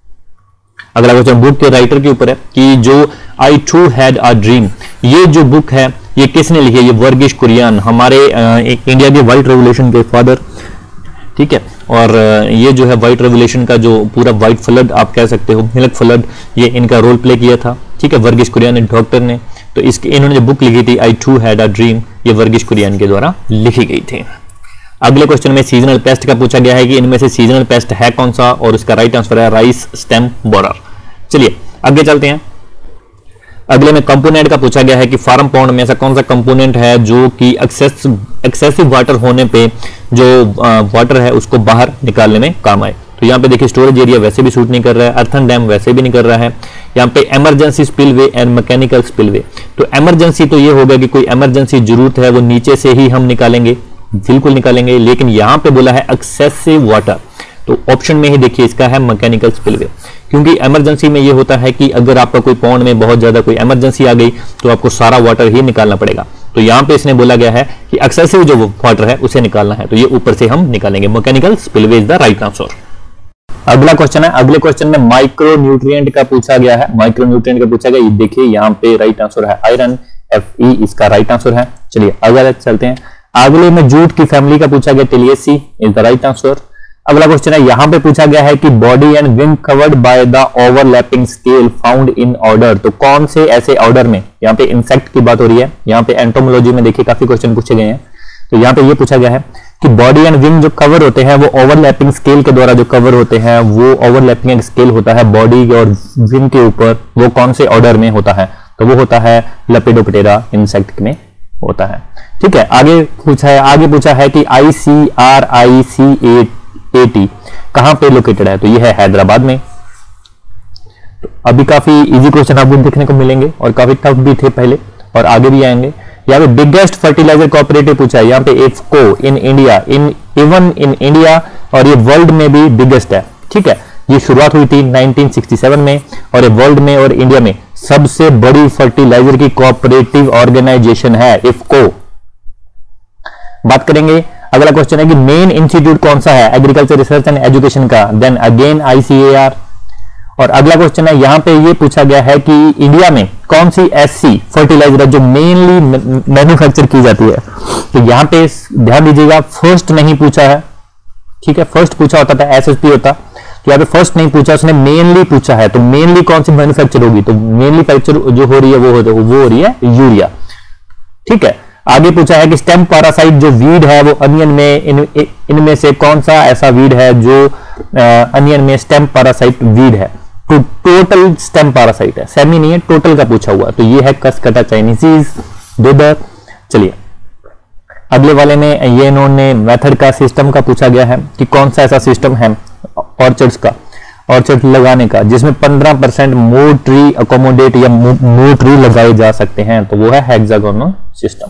अगला क्वेश्चन बुक के राइटर के ऊपर है कि जो I too had a dream, ये जो बुक है ये किसने लिखी है, ये वर्गीश कुरियन, हमारे इंडिया के व्हाइट रेवोल्यूशन के फादर, ठीक है। और ये जो है व्हाइट रेवोल्यूशन का जो पूरा व्हाइट फ्लड आप कह सकते हो, मिल्क फ्लड, ये इनका रोल प्ले किया था, ठीक है, वर्गीश कुरियन डॉक्टर ने। तो इसके इन्होंने जो बुक लिखी थी I too had a dream, ये वर्गीश कुरियन के द्वारा लिखी गई थी। अगले क्वेश्चन में सीजनल पेस्ट का पूछा गया है कि इनमें से सीजनल पेस्ट है कौन सा, और उसका राइट आंसर है राइस स्टेम बोरर। चलिए आगे चलते हैं। अगले में कंपोनेंट का पूछा गया है कि फार्म पॉन्ड में ऐसा कौन सा कंपोनेंट है जो कि एक्सेसिव वाटर होने पे जो वाटर है उसको बाहर निकालने में काम आए। तो यहाँ पे देखिए स्टोरेज एरिया वैसे भी सूट नहीं कर रहा है, अर्थन डैम वैसे भी नहीं कर रहा है, यहाँ पे emergency spillway and mechanical spillway. तो इमरजेंसी तो ये होगा कि कोई इमरजेंसी जरूरत है वो नीचे से ही हम निकालेंगे, बिल्कुल निकालेंगे, लेकिन यहाँ पे बोला है एक्सेसिव वाटर, तो ऑप्शन में ही देखिए इसका है मैकेनिकल स्पिलवे। क्योंकि इमरजेंसी में ये होता है कि अगर आपका कोई पॉन्ड में बहुत ज्यादा कोई इमरजेंसी आ गई तो आपको सारा वाटर ही निकालना पड़ेगा, तो यहाँ पे इसने बोला गया है कि एक्सेसिव जो वाटर है उसे निकालना है, तो ये ऊपर से हम निकालेंगे, mechanical spillway is the right answer. अगला क्वेश्चन है, अगले क्वेश्चन में माइक्रो न्यूट्रिएंट का पूछा गया है, माइक्रो न्यूट्रिएंट का पूछा गया, ये देखिए यहाँ पे राइट आंसर है आयरन, Fe इसका राइट आंसर है। चलिए अगले चलते हैं। अगले में जूट की फैमिली का पूछा गया, tiliaceae is the right answer. अगला क्वेश्चन है, यहां पे पूछा गया है कि body and wing covered by the overlapping scale found in order, तो कौन से ऐसे ऑर्डर में, यहाँ पे इंसेक्ट की बात हो रही है, यहाँ पे एंटोमोलॉजी में देखिए काफी क्वेश्चन पूछे गए हैं, तो यहाँ पे ये पूछा गया है कि बॉडी एंड विंग जो कवर होते हैं वो ओवरलैपिंग स्केल के द्वारा जो कवर होते हैं, वो ओवरलैपिंग स्केल होता है बॉडी और विंग के ऊपर, वो कौन से ऑर्डर में होता है, तो वो होता है लेपिडोप्टेरा इंसेक्ट में होता है, ठीक है। आगे पूछा है कि ICRICAT कहां पे लोकेटेड है, तो ये है हैदराबाद में। तो अभी काफी इजी क्वेश्चन आपको देखने को मिलेंगे और काफी टफ भी थे पहले और आगे भी आएंगे। यहाँ पे बिगेस्ट फर्टिलाइजर कोऑपरेटिव पूछा है, यहाँ पे IFFCO in India, even in India, और ये वर्ल्ड में भी बिगेस्ट है, ठीक है। ये शुरुआत हुई थी 1967 में, और ये वर्ल्ड में और इंडिया में सबसे बड़ी फर्टिलाइजर की कोऑपरेटिव ऑर्गेनाइजेशन है इफको। बात करेंगे, अगला क्वेश्चन है कि मेन इंस्टीट्यूट कौन सा है एग्रीकल्चर रिसर्च एंड एजुकेशन का, देन अगेन ICAR। और अगला क्वेश्चन है, यहां पे ये पूछा गया है कि इंडिया में कौन सी ऐसी फर्टिलाइजर है जो मेनली मैन्युफैक्चर की जाती है, तो यहां पे ध्यान दीजिएगा फर्स्ट नहीं पूछा है, ठीक है, फर्स्ट पूछा होता था SSP होता, तो यहाँ पे फर्स्ट नहीं पूछा, उसने मेनली पूछा है, तो मेनली कौन सी मैन्युफैक्चर होगी, तो मेनली फैक्चर जो हो रही है वो हो रही है यूरिया, ठीक है। आगे पूछा है कि स्टेम पैरासाइट जो वीड है वो अनियन में इनमें से कौन सा ऐसा वीड है जो अनियन में स्टेम पैरासाइट वीड है, तो टोटल स्टेम पैरासाइट है, सेमी नहीं है, टोटल का पूछा हुआ। तो ये है कस्कटा चाइनीसीज दोदर। चलिए अगले वाले में ये इन्होंने मेथड का सिस्टम का पूछा गया है कि कौन सा ऐसा सिस्टम है ऑर्चर्ड्स का, ऑर्चर्ड लगाने का, जिसमें 15% मोर ट्री अकोमोडेट या मोर ट्री लगाए जा सकते हैं, तो वो है हेक्सागोनल सिस्टम।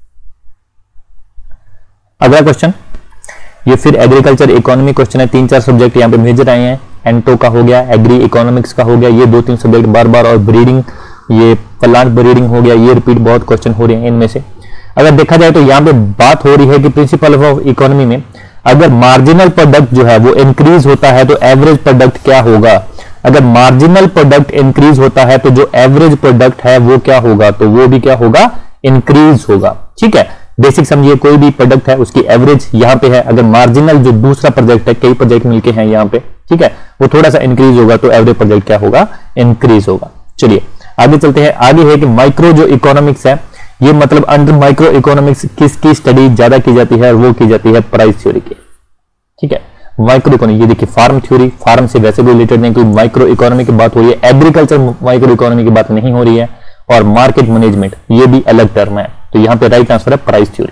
अगला क्वेश्चन, ये फिर एग्रीकल्चर इकोनॉमी क्वेश्चन है। 3-4 सब्जेक्ट यहाँ पे मेजर आए हैं। एंटो का हो गया, एग्री इकोनॉमिक्स का हो गया, ये 2-3 सब्जेक्ट बार बार, और ब्रीडिंग, ये प्लांट ब्रीडिंग हो गया, ये रिपीट बहुत क्वेश्चन हो रहे हैं इनमें से। अगर देखा जाए तो यहाँ पे बात हो रही है कि प्रिंसिपल ऑफ इकोनॉमी में अगर मार्जिनल प्रोडक्ट जो है वो इंक्रीज होता है तो एवरेज प्रोडक्ट क्या होगा। अगर मार्जिनल प्रोडक्ट इंक्रीज होता है तो जो एवरेज प्रोडक्ट है वो क्या होगा, तो वो भी क्या होगा, इंक्रीज होगा। ठीक है, बेसिक समझिए, कोई भी प्रोडक्ट है उसकी एवरेज यहाँ पे है, अगर मार्जिनल जो दूसरा प्रोजेक्ट है, कई प्रोजेक्ट मिलके हैं यहाँ पे, ठीक है, वो थोड़ा सा इंक्रीज होगा तो एवरेज प्रोजेक्ट क्या होगा, इंक्रीज होगा। चलिए आगे चलते हैं। आगे है कि माइक्रो जो इकोनॉमिक्स है, ये मतलब अंडर माइक्रो इकोनॉमिक्स किसकी स्टडी ज्यादा की जाती है, वो की जाती है प्राइस थ्योरी की। ठीक है, माइक्रो इकोनॉमी, ये देखिए फार्म थ्योरी, फार्म से वैसे भी रिलेटेड नहीं, कोई माइक्रो इकोनॉमी की बात हो रही है, एग्रीकल्चर माइक्रो इकोनॉमी की बात नहीं हो रही है, और मार्केट मैनेजमेंट ये भी अलग टर्म है, तो यहां पे राइट आंसर है प्राइस थ्योरी।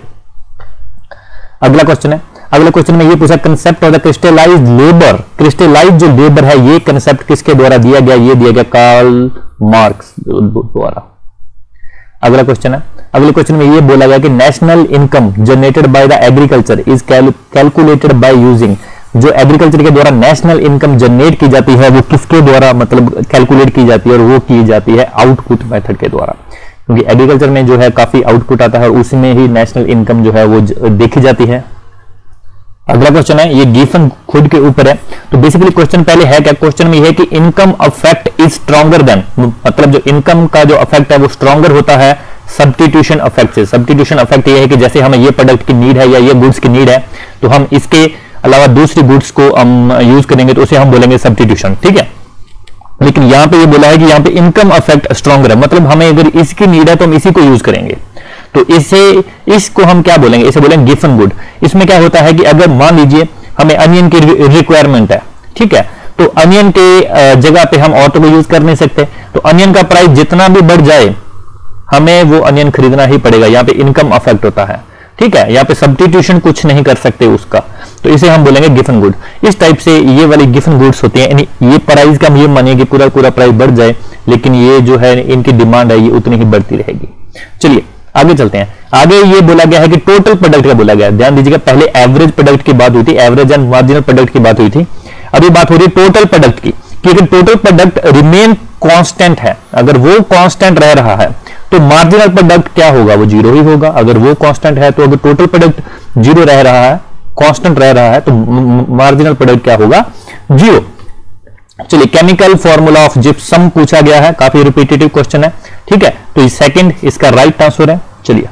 अगला क्वेश्चन है, अगले क्वेश्चन में ये पूछा concept of the crystallised labour, crystallised जो लेबर है ये कंसेप्ट किसके द्वारा दिया गया, ये दिया गया कार्ल मार्क्स द्वारा। अगला क्वेश्चन है, अगले क्वेश्चन में ये बोला गया कि national income generated by the agriculture is calculated by using, जो एग्रीकल्चर के द्वारा नेशनल इनकम जनरेट की जाती है वो किसके द्वारा मतलब कैलकुलेट की जाती है, और वो की जाती है आउटपुट मेथड के द्वारा, क्योंकि एग्रीकल्चर में जो है काफी आउटपुट आता है और उसमें ही नेशनल इनकम जो है वो देखी जाती है। अगला क्वेश्चन है, ये गिवन खुद के ऊपर है, तो बेसिकली क्वेश्चन पहले है क्या, क्वेश्चन में ये है कि income effect is stronger than, मतलब जो इनकम का जो अफेक्ट है वो स्ट्रॉन्गर होता है सब्स्टिट्यूशन अफेक्ट से। सब्स्टिट्यूशन अफेक्ट ये है कि जैसे हमें ये प्रोडक्ट की नीड है या ये गुड्स की नीड है, तो हम इसके अलावा दूसरी गुड्स को हम यूज करेंगे तो उसे हम बोलेंगे सब्स्टिट्यूशन। ठीक है, लेकिन यहां पे ये बोला है कि यहां पे इनकम अफेक्ट स्ट्रॉन्गर है, मतलब हमें अगर इसकी नीड है तो हम इसी को यूज करेंगे, तो इसको हम क्या बोलेंगे, इसे बोलेंगे गिवन गुड। इसमें क्या होता है कि अगर मान लीजिए हमें अनियन की रिक्वायरमेंट है, ठीक है, तो अनियन के जगह पे हम ऑटो को यूज कर नहीं सकते, तो अनियन का प्राइस जितना भी बढ़ जाए हमें वो अनियन खरीदना ही पड़ेगा, यहाँ पे इनकम अफेक्ट होता है। ठीक है, यहाँ पे सब्स्टिट्यूशन कुछ नहीं कर सकते उसका, तो इसे हम बोलेंगे गिवन गुड। इस टाइप से ये वाली गिवन गुड्स होती हैं, यानी ये प्राइस का हम ये मानिए कि पूरा प्राइस बढ़ जाए, लेकिन ये जो है इनकी डिमांड है ये उतनी ही बढ़ती रहेगी। चलिए आगे चलते हैं। आगे ये बोला गया है कि टोटल प्रोडक्ट का बोला गया है, ध्यान दीजिएगा, पहले एवरेज प्रोडक्ट की बात हुई थी, एवरेज एंड मार्जिनल प्रोडक्ट की बात हुई थी, अभी बात हो रही है टोटल प्रोडक्ट की, कि अगर टोटल प्रोडक्ट रिमेन कांस्टेंट है, अगर वो कांस्टेंट रह रहा है तो मार्जिनल प्रोडक्ट क्या होगा, वो जीरो ही होगा। अगर वो कांस्टेंट है तो अगर टोटल प्रोडक्ट जीरो रह रहा है, कांस्टेंट रह रहा है, तो मार्जिनल प्रोडक्ट क्या होगा, जीरो। चलिए केमिकल फॉर्मूला ऑफ जिप्सम पूछा गया है, काफी रिपीटेटिव क्वेश्चन है। ठीक है, तो सेकंड इसका राइट आंसर है। चलिए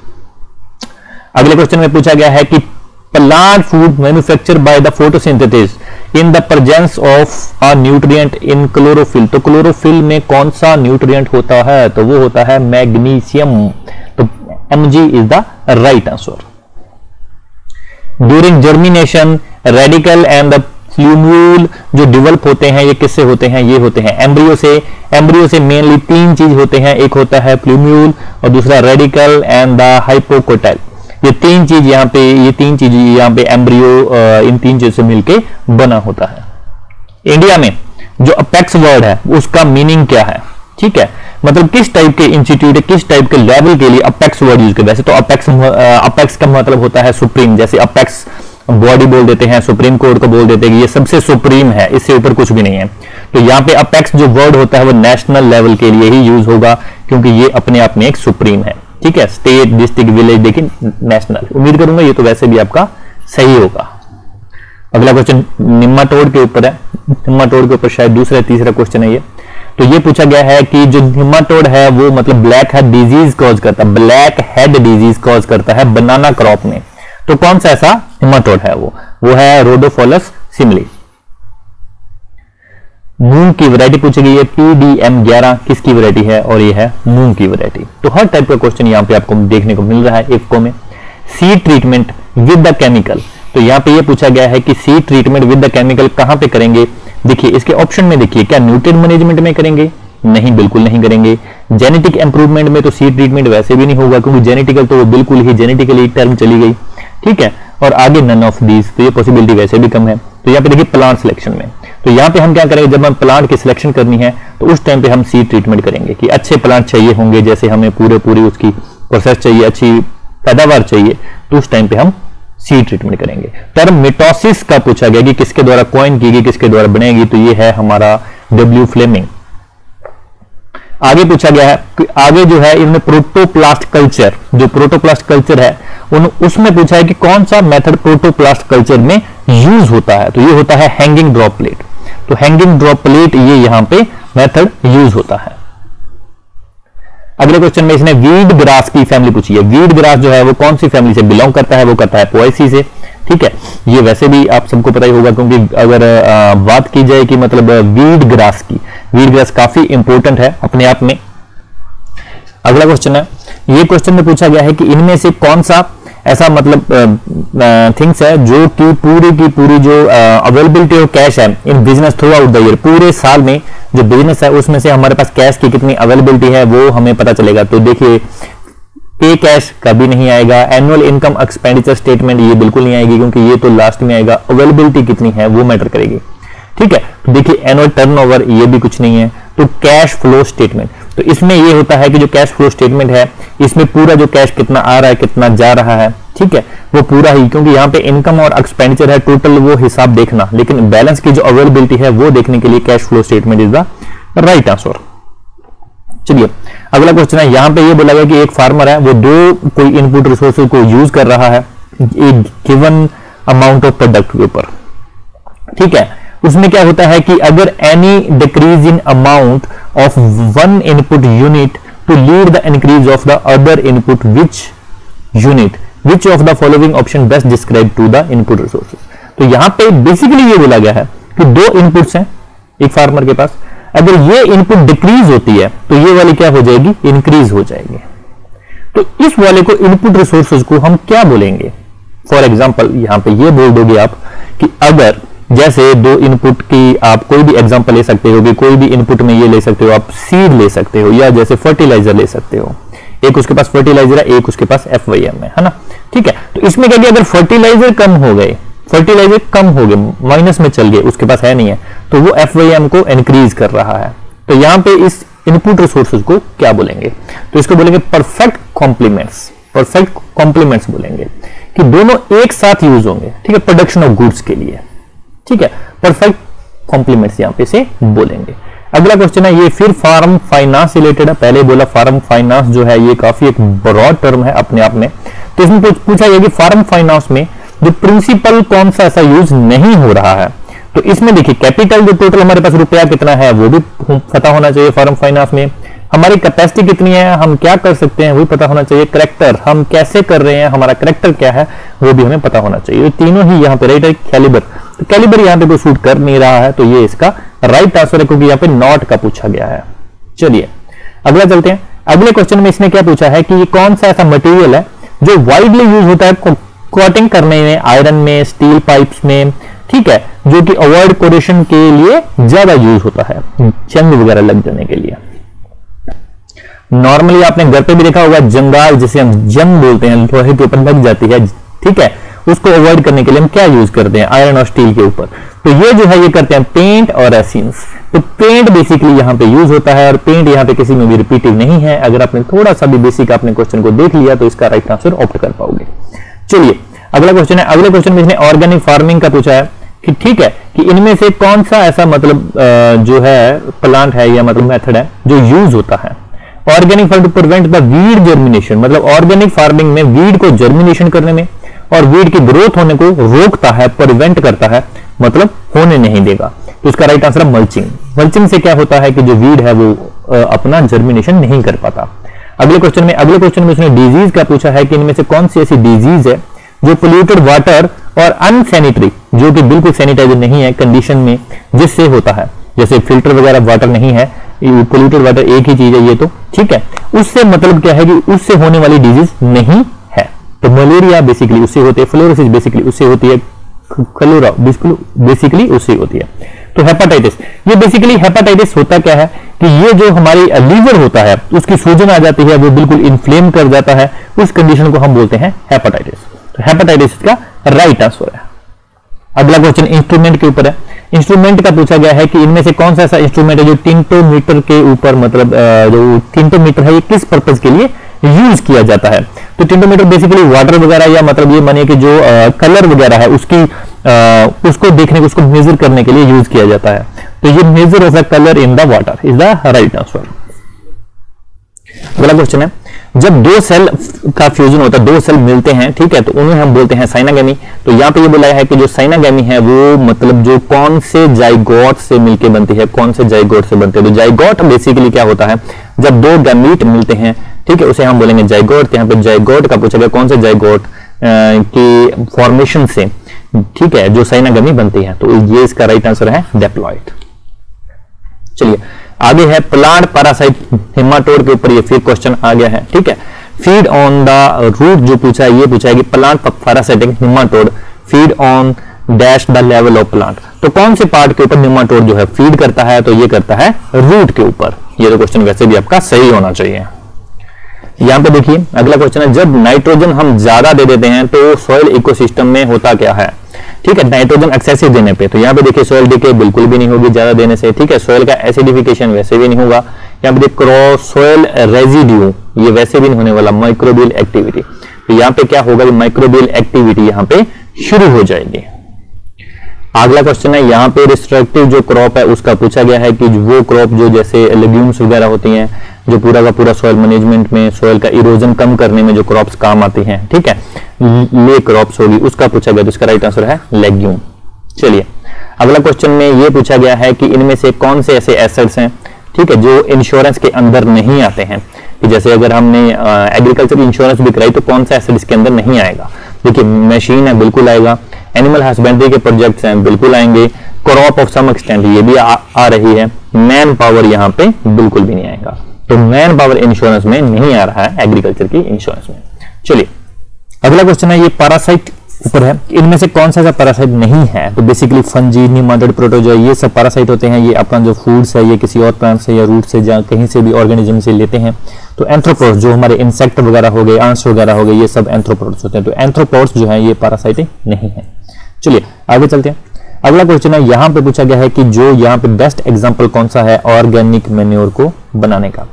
अगले क्वेश्चन में पूछा गया है कि plant food manufacture by the photosynthesis in the presence of a nutrient in chlorophyll, तो क्लोरोफिल में कौन सा न्यूट्रिएंट होता है, तो वो होता है मैग्नीशियम, तो Mg is the right answer. During germination radicle and the plumule जो डेवलप होते हैं ये किससे होते हैं, ये होते हैं एम्ब्रियो से। एम्ब्रियो से मेनली तीन चीज होते हैं, एक होता है फ्लूम्यूल और दूसरा रेडिकल एंड द हाइपोकोटाइल। ये तीन चीज यहाँ पे एम्ब्रियो इन तीन चीज से मिलके बना होता है। इंडिया में जो अपेक्स वर्ड है उसका मीनिंग क्या है, ठीक है, मतलब किस टाइप के इंस्टीट्यूट है, किस टाइप के लेवल के लिए अपेक्स वर्ड यूज करते हैं। वैसे तो अपेक्स का मतलब होता है सुप्रीम, जैसे अपेक्स बॉडी बोल देते हैं, सुप्रीम कोर्ट को बोल देते हैं कि ये सबसे सुप्रीम है, इससे ऊपर कुछ भी नहीं है। तो यहाँ पे अपेक्स जो वर्ड होता है वो नेशनल लेवल के लिए ही यूज होगा, क्योंकि ये अपने आप में एक सुप्रीम है। ठीक है, स्टेट, डिस्ट्रिक्ट, विलेज, लेकिन नेशनल। उम्मीद करूंगा ये तो वैसे भी आपका सही होगा। अगला क्वेश्चन निम्माटोड के ऊपर है, निम्माटोड के ऊपर शायद दूसरा तीसरा क्वेश्चन है ये। तो ये पूछा गया है कि जो निम्माटोड है वो मतलब ब्लैक हेड डिजीज कॉज करता है, ब्लैक हेड डिजीज कॉज करता है बनाना क्रॉप में, तो कौन सा ऐसा निम्माटोड है, वो है रोडोफोलस सिमिली। मूंग की वैरायटी पूछी गई है, PDM 11 किसकी वैरायटी है, और ये है मूंग की वैरायटी। तो हर टाइप का क्वेश्चन यहां पे आपको देखने को मिल रहा है इफको में। Seed treatment with the chemical, तो तो यहाँ पे ये पूछा गया है कि seed treatment with the chemical कहां पे करेंगे। देखिए इसके ऑप्शन में देखिए, क्या न्यूट्रिएंट मैनेजमेंट में करेंगे? नहीं, बिल्कुल नहीं करेंगे। जेनेटिक इंप्रूवमेंट में तो सीड ट्रीटमेंट वैसे भी नहीं होगा, क्योंकि जेनेटिकल तो वो बिल्कुल ही जेनेटिकली टर्म चली गई, ठीक है। और आगे नन ऑफ दीज, तो ये पॉसिबिलिटी वैसे भी कम है। तो यहाँ पे देखिए प्लांट सिलेक्शन में, तो यहाँ पे हम क्या करेंगे, जब हम प्लांट की सिलेक्शन करनी है तो उस टाइम पे हम सीड ट्रीटमेंट करेंगे कि अच्छे प्लांट चाहिए होंगे, जैसे हमें पूरी उसकी प्रोसेस चाहिए, अच्छी पैदावार चाहिए, तो उस टाइम पे हम सीड ट्रीटमेंट करेंगे। टर्म मिटोसिस का पूछा गया कि किसके द्वारा कॉइन की गई, किसके द्वारा बनेगी, तो ये है हमारा डब्ल्यू फ्लेमिंग। आगे पूछा गया है कि आगे जो है इनमें प्रोटोप्लास्ट कल्चर, जो प्रोटोप्लास्ट कल्चर है उसमें पूछा है कि कौन सा मेथड प्रोटोप्लास्ट कल्चर में यूज होता है, तो ये होता है हैंगिंग ड्रॉप प्लेट। तो हैंगिंग ड्रॉप प्लेट ये यहां पे मेथड यूज होता है। अगले क्वेश्चन में इसने वीड ग्रास की फैमिली पूछी है। वीड ग्रास जो है वो कौन सी फैमिली से बिलोंग करता है, वो करता है पोएसी से, ठीक है। ये वैसे भी आप सबको पता ही होगा, क्योंकि अगर बात की जाए कि मतलब वीड ग्रास की, वीड ग्रास काफी इंपॉर्टेंट है अपने आप में। अगला क्वेश्चन है, ये क्वेश्चन में पूछा गया है कि इनमें से कौन सा ऐसा मतलब थिंग्स है जो कि पूरी की पूरी जो अवेलेबिलिटी ऑफ कैश है in business throughout the year, पूरे साल में जो बिजनेस है उसमें से हमारे पास कैश की कितनी अवेलेबिलिटी है वो हमें पता चलेगा। तो देखिए पे कैश कभी नहीं आएगा, एनुअल इनकम एक्सपेंडिचर स्टेटमेंट ये बिल्कुल नहीं आएगी, क्योंकि ये तो लास्ट में आएगा। अवेलेबिलिटी कितनी है वो मैटर करेगी, ठीक है। तो देखिए एनुअल टर्नओवर ये भी कुछ नहीं है। तो कैश फ्लो स्टेटमेंट, तो इसमें ये होता है कि जो कैश फ्लो स्टेटमेंट है इसमें पूरा जो कैश कितना आ रहा है कितना जा रहा है, ठीक है, वो पूरा ही, क्योंकि यहाँ पे इनकम और एक्सपेंडिचर है टोटल वो हिसाब देखना, लेकिन बैलेंस की जो अवेलेबिलिटी है वो देखने के लिए cash flow statement is the right answer. चलिए अगला क्वेश्चन है, यहां पे ये बोला गया कि एक फार्मर है वो दो कोई इनपुट रिसोर्सेज को यूज कर रहा है एक गिवन अमाउंट ऑफ प्रोडक्ट के ऊपर, ठीक है। उसमें क्या होता है कि अगर any decrease in amount of one input unit to lead the increase of the other input which unit, which of the following option best describe to the input resources. तो यहां पे बेसिकली ये बोला गया है कि दो इनपुट्स हैं एक फार्मर के पास, अगर ये इनपुट डिक्रीज होती है तो ये वाली क्या हो जाएगी, इंक्रीज हो जाएगी। तो इस वाले को इनपुट रिसोर्सेज को हम क्या बोलेंगे। फॉर एग्जांपल यहां पे ये बोल दोगे आप कि अगर जैसे दो इनपुट की आप कोई भी एग्जांपल ले सकते हो कि कोई भी इनपुट में ये ले सकते हो, आप सीड ले सकते हो या जैसे फर्टिलाइजर ले सकते हो, एक उसके पास फर्टिलाइजर है एक उसके पास FYM है ना, ठीक है। तो इसमें क्या किया, अगर फर्टिलाइजर कम हो गए, फर्टिलाइजर कम हो गए, माइनस में चल गए, उसके पास है नहीं है, तो वो FYM को इंक्रीज कर रहा है। तो यहां पे इस इनपुट रिसोर्सेज को क्या बोलेंगे, तो इसको बोलेंगे परफेक्ट कॉम्प्लीमेंट्स, परफेक्ट कॉम्प्लीमेंट्स बोलेंगे कि दोनों एक साथ यूज होंगे, ठीक है, प्रोडक्शन ऑफ गुड्स के लिए, ठीक है। परफेक्ट कॉम्प्लीमेंट्स यहां पे से बोलेंगे। अगला क्वेश्चन है, ये फिर फार्म फाइनेंस रिलेटेड है। पहले बोला फार्म फाइनेंस जो है ये काफी एक ब्रॉड टर्म है अपने आप में, तो इसमें पूछा गया कि फार्म फाइनेंस में जो प्रिंसिपल कौन सा ऐसा यूज नहीं हो रहा है। तो इसमें देखिए कैपिटल जो टोटल हमारे पास रुपया कितना है वो भी पता होना चाहिए फार्म फाइनेंस में, हमारी कैपेसिटी कितनी है, हम क्या कर सकते हैं वो भी पता होना चाहिए, करेक्टर हम कैसे कर रहे हैं, हमारा करेक्टर क्या है वो भी हमें पता होना चाहिए। तो तीनों ही यहाँ पे राइट है। कैलिबर, तो कैलिबर यहाँ पे कोई शूट कर नहीं रहा है, तो ये इसका राइट आंसर है, क्योंकि यहाँ पे नॉट का पूछा गया है। चलिए अगला चलते हैं। अगले क्वेश्चन में इसने क्या पूछा है कि ये कौन सा ऐसा मटेरियल है जो वाइडली यूज होता है कोटिंग करने में, आयरन में, स्टील पाइप्स में, ठीक है, जो कि अवॉइड कोरेशन के लिए ज्यादा यूज होता है, जंग वगैरह लग जाने के लिए। नॉर्मली आपने घर पे भी देखा होगा जंगाल, जिसे हम जंग बोलते हैं, लोहे के ऊपर लग जाती है, ठीक है, उसको अवॉइड करने के लिए हम क्या यूज करते हैं, आयरन और स्टील के ऊपर। तो ये जो है ये करते हैं पेंट और रेसिन्स। तो पेंट बेसिकली यहाँ पे यूज होता है, और पेंट यहाँ पे किसी में भी रिपीटिव नहीं है। अगर आपने थोड़ा सा भी बेसिक आपने क्वेश्चन को देख लिया तो इसका राइट आंसर ऑप्ट कर पाओगे। चलिए अगला क्वेश्चन है। अगले क्वेश्चन में इसने ऑर्गेनिक फार्मिंग का पूछा है कि ठीक है कि इनमें से कौन सा ऐसा मतलब जो है प्लांट है या मतलब मेथड है जो यूज होता है organic farm to prevent the weed germination. मतलब ऑर्गेनिक फार्मिंग में वीड को जर्मिनेशन करने में और वीड की ग्रोथ होने को रोकता है, प्रिवेंट करता है, मतलब होने नहीं देगा। तो इसका राइट आंसर है मल्चिंग। मल्चिंग से क्या होता है कि जो वीड है वो अपना जर्मिनेशन नहीं कर पाता। अगले क्वेश्चन में उसने डिजीज का पूछा है कि इनमें से कौन सी ऐसी डिजीज है जो पोल्यूटेड वाटर और अनसैनिटरी, जो कि बिल्कुल सैनिटाइजर नहीं है कंडीशन में, जिससे होता है, जैसे फिल्टर वगैरह वाटर नहीं है, पोल्यूटेड वाटर एक ही चीज है ये, तो ठीक है, उससे मतलब क्या है कि उससे होने वाली डिजीज नहीं है। तो मलेरिया बेसिकली उससे होती है, फ्लोरोसिस बेसिकली उससे होती है, कलोरा बेसिकली उससे होती है। तो हेपेटाइटिस, ये बेसिकली हेपेटाइटिस होता क्या है कि ये जो हमारी लीवर होता है उसकी सूजन आ जाती है, वो बिल्कुल इन्फ्लेम कर जाता है, उस कंडीशन को हम बोलते हैं हेपेटाइटिस। तो हेपेटाइटिस का राइट आंसर है। अगला क्वेश्चन इंस्ट्रूमेंट के ऊपर है। इंस्ट्रूमेंट का पूछा गया है कि इनमें से कौन सा ऐसा इंस्ट्रूमेंट है जो टिंटोमीटर के ऊपर, मतलब जो टिंटोमीटर है ये किस पर्पज के लिए यूज किया जाता है। तो टिंटोमीटर बेसिकली वाटर वगैरह, या मतलब ये मानिए कि जो कलर वगैरह है उसकी उसको देखने, उसको मेजर करने के लिए यूज किया जाता है। तो ये measure of the colour in the water is the right answer. अगला क्वेश्चन है, जब दो सेल का फ्यूजन होता है, दो सेल मिलते हैं, ठीक है, तो उन्हें हम बोलते हैं साइनागेमी। तो यहाँ पे ये बोला है कि जो साइनागेमी है वो मतलब जो कौन से जाइगोट से मिलके बनती है, कौन से जाइगोट से बनते हैं। तो जाइगोट बेसिकली क्या होता है, जब दो गैमीट मिलते हैं, ठीक है, उसे हम बोलेंगे जाइगोट। यहाँ पे जाइगोट का पूछा गया कौन से जाइगोट की फॉर्मेशन से, ठीक है, जो साइनागेमी बनती है। तो ये इसका राइट आंसर है डेप्लॉइड। चलिए आगे है प्लांट पैरासाइट हेमाटोड के ऊपर ये फिर क्वेश्चन आ गया है, ठीक है। फीड ऑन द रूट जो पूछा है, ये पूछा है कि plant parasitic nematode feed on dash the level of plant. तो कौन से पार्ट के ऊपर नेमाटोड जो है फीड करता है, तो ये करता है रूट के ऊपर। ये तो क्वेश्चन वैसे भी आपका सही होना चाहिए। यहां पे देखिए अगला क्वेश्चन है, जब नाइट्रोजन हम ज्यादा दे देते हैं तो सॉइल इकोसिस्टम में होता क्या है, ठीक है, नाइट्रोजन एक्सेसिव देने पे। तो यहाँ पे देखिए सॉइल डिके बिल्कुल भी नहीं होगी ज्यादा देने से, ठीक है, सॉइल का एसिडिफिकेशन वैसे भी नहीं होगा। यहाँ पे देखिए क्रॉस सॉइल रेजिड्यू ये वैसे भी नहीं होने वाला। माइक्रोबियल एक्टिविटी, तो यहाँ पे क्या होगा, माइक्रोबियल एक्टिविटी यहाँ पे शुरू हो जाएगी। अगला क्वेश्चन है, यहाँ पे रिस्ट्रक्टिव जो क्रॉप है उसका पूछा गया है कि वो क्रॉप जो जैसे लेग्यूम्स वगैरह होती हैं, जो पूरा का पूरा सॉइल मैनेजमेंट में, सॉइल का इरोजन कम करने में जो क्रॉप्स काम आती हैं, ठीक है, ले क्रॉप्स होगी, उसका पूछा गया। तो इसका राइट आंसर है लेग्यूम। चलिए अगला क्वेश्चन में ये पूछा गया है कि इनमें से कौन से ऐसे एसेट्स हैं, ठीक है, जो इंश्योरेंस के अंदर नहीं आते हैं। कि जैसे अगर हमने एग्रीकल्चर इंश्योरेंस भी कराई तो कौन सा एसेट इसके अंदर नहीं आएगा। देखिए मशीन है बिल्कुल आएगा, एनिमल हस्बेंड्री के प्रोजेक्ट्स हैं बिल्कुल आएंगे, क्रॉप ऑफ सम एक्सटेंट ये भी आ रही है, मैन पावर यहाँ पे बिल्कुल भी नहीं आएगा। तो मैन पावर इंश्योरेंस में नहीं आ रहा है एग्रीकल्चर की इंश्योरेंस में। चलिए अगला क्वेश्चन है, ये पैरासाइट ऊपर है, इनमें से कौन सा पैरासाइट नहीं है। तो बेसिकली फंजी, निमाटोड, प्रोटोजोआ ये सब पैरासाइट होते हैं। ये अपना जो फूड्स है ये किसी और प्लांट से या रूट से या कहीं से भी ऑर्गेनिज्म से लेते हैं। तो एंथ्रोपोड्स जो हमारे इंसेक्ट वगैरह हो गए, आंट्स वगैरह हो गए, ये सब एंथ्रोपोड्स होते हैं। तो एंथ्रोपोड्स जो है ये पैरासाइट नहीं है। चलिए आगे चलते हैं। अगला क्वेश्चन है, यहाँ पे पूछा गया है कि जो यहाँ पे बेस्ट एग्जाम्पल कौन सा है ऑर्गेनिक मैन्योर को बनाने का।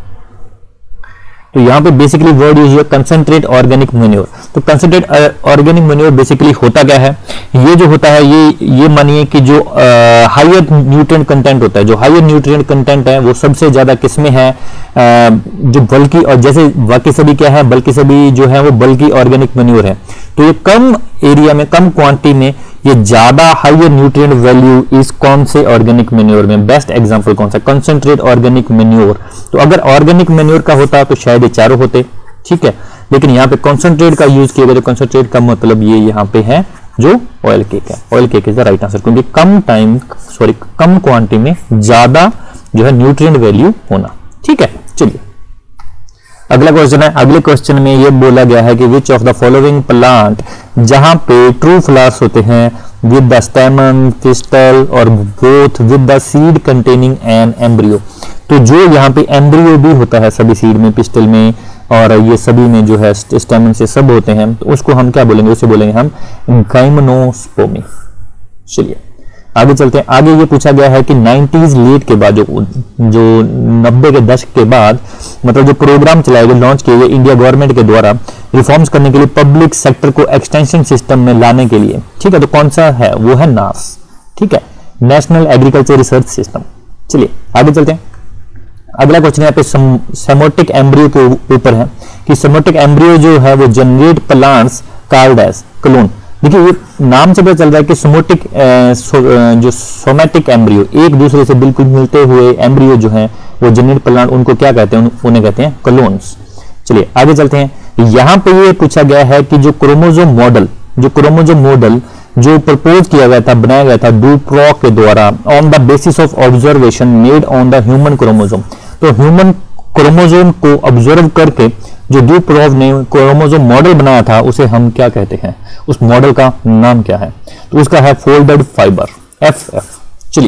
तो यहाँ पे बेसिकली वर्ड यूज हुआ कंसंट्रेट ऑर्गेनिक मैन्योर। तो कंसंट्रेट ऑर्गेनिक मैन्योर बेसिकली होता क्या है, ये जो होता है ये मानिए कि जो हायर न्यूट्रिएंट कंटेंट होता है, जो हायर न्यूट्रिएंट कंटेंट है वो सबसे ज्यादा किसमें है, जो बल्कि, और जैसे बाकी सभी क्या है, बल्कि सभी जो है वो बल्कि ऑर्गेनिक मैन्योर है। तो ये कम एरिया में, कम क्वांटिटी में ये ज्यादा हायर न्यूट्रिएंट वैल्यू इस कौन से ऑर्गेनिक मैन्योर में, बेस्ट एग्जांपल कौन सा, कंसंट्रेट ऑर्गेनिक मैन्योर। तो अगर ऑर्गेनिक मैन्योर का होता तो शायद ये चारों होते, ठीक है, लेकिन यहाँ पे कंसंट्रेट का यूज किया गया। तो कंसंट्रेट का मतलब ये यहाँ पे है जो ऑयल केक है, oil cake is the right answer, क्योंकि कम क्वांटिटी में ज्यादा जो है न्यूट्रिएंट वैल्यू होना, ठीक है। चलिए अगला क्वेश्चन है, अगले क्वेश्चन में ये बोला गया है कि which of the following plant, जहां पे ट्रू फ्लावर्स होते हैं विद द स्टेमन, पिस्टल और both with the seed containing an embryo. तो जो यहाँ पे एम्ब्रियो भी होता है सभी सीड में, पिस्टल में और ये सभी में जो है स्टेमन से सब होते हैं, तो उसको हम क्या बोलेंगे, उसे बोलेंगे हम गाइमनोस्पोमी। चलिए आगे चलते हैं। आगे ये पूछा गया है कि 90s लेट के बाद, जो 90 के दशक के बाद, मतलब जो प्रोग्राम चलाए गए, लॉन्च किए गए इंडिया गवर्नमेंट के द्वारा रिफॉर्म्स करने के लिए पब्लिक सेक्टर को एक्सटेंशन सिस्टम में लाने के लिए, ठीक है, तो कौन सा है, वो है नास, ठीक है, नेशनल एग्रीकल्चर रिसर्च सिस्टम। चलिए आगे चलते हैं। अगला क्वेश्चन यहाँ पे सेमोटिक एम्ब्रियो के ऊपर है कि सेमोटिक एम्ब्रियो जो है वो generate plants called as clone. देखिए ये नाम से पता चल रहा है कि सोमोटिक जो सोमैटिक एम्ब्रियो, एक दूसरे से बिल्कुल मिलते हुए एम्ब्रियो जो है वो जनरेट प्लांट, उनको क्या कहते हैं, उन्हें कहते हैं क्लोन्स। चलिए आगे चलते हैं। यहाँ पे ये पूछा गया है कि जो क्रोमोसोम मॉडल जो प्रपोज किया गया था, बनाया गया था डुप्रॉक के द्वारा on the basis of observation made on the human chromosome. तो ह्यूमन क्रोमोसोम को ऑब्जर्व करके जो ड्यूप्रॉव ने क्रोमोसोम मॉडल बनाया था उसे हम क्या कहते हैं, उस मॉडल का नाम क्या है, तो उसका है फोल्डेड फाइबर, FF। चलिए,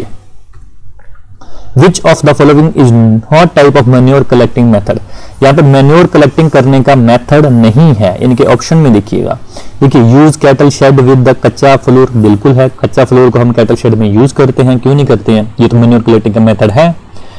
which of the following is not type of manure collecting method, यहाँ पे मैन्योर कलेक्टिंग करने का मेथड नहीं है। इनके ऑप्शन में देखिएगा, देखिए use cattle shed with the kutcha floor, बिल्कुल है, कच्चा फ्लोर को हम कैटल शेड में यूज करते हैं, क्यों नहीं करते हैं, ये तो मैन्योर कलेक्टिंग का मेथड है।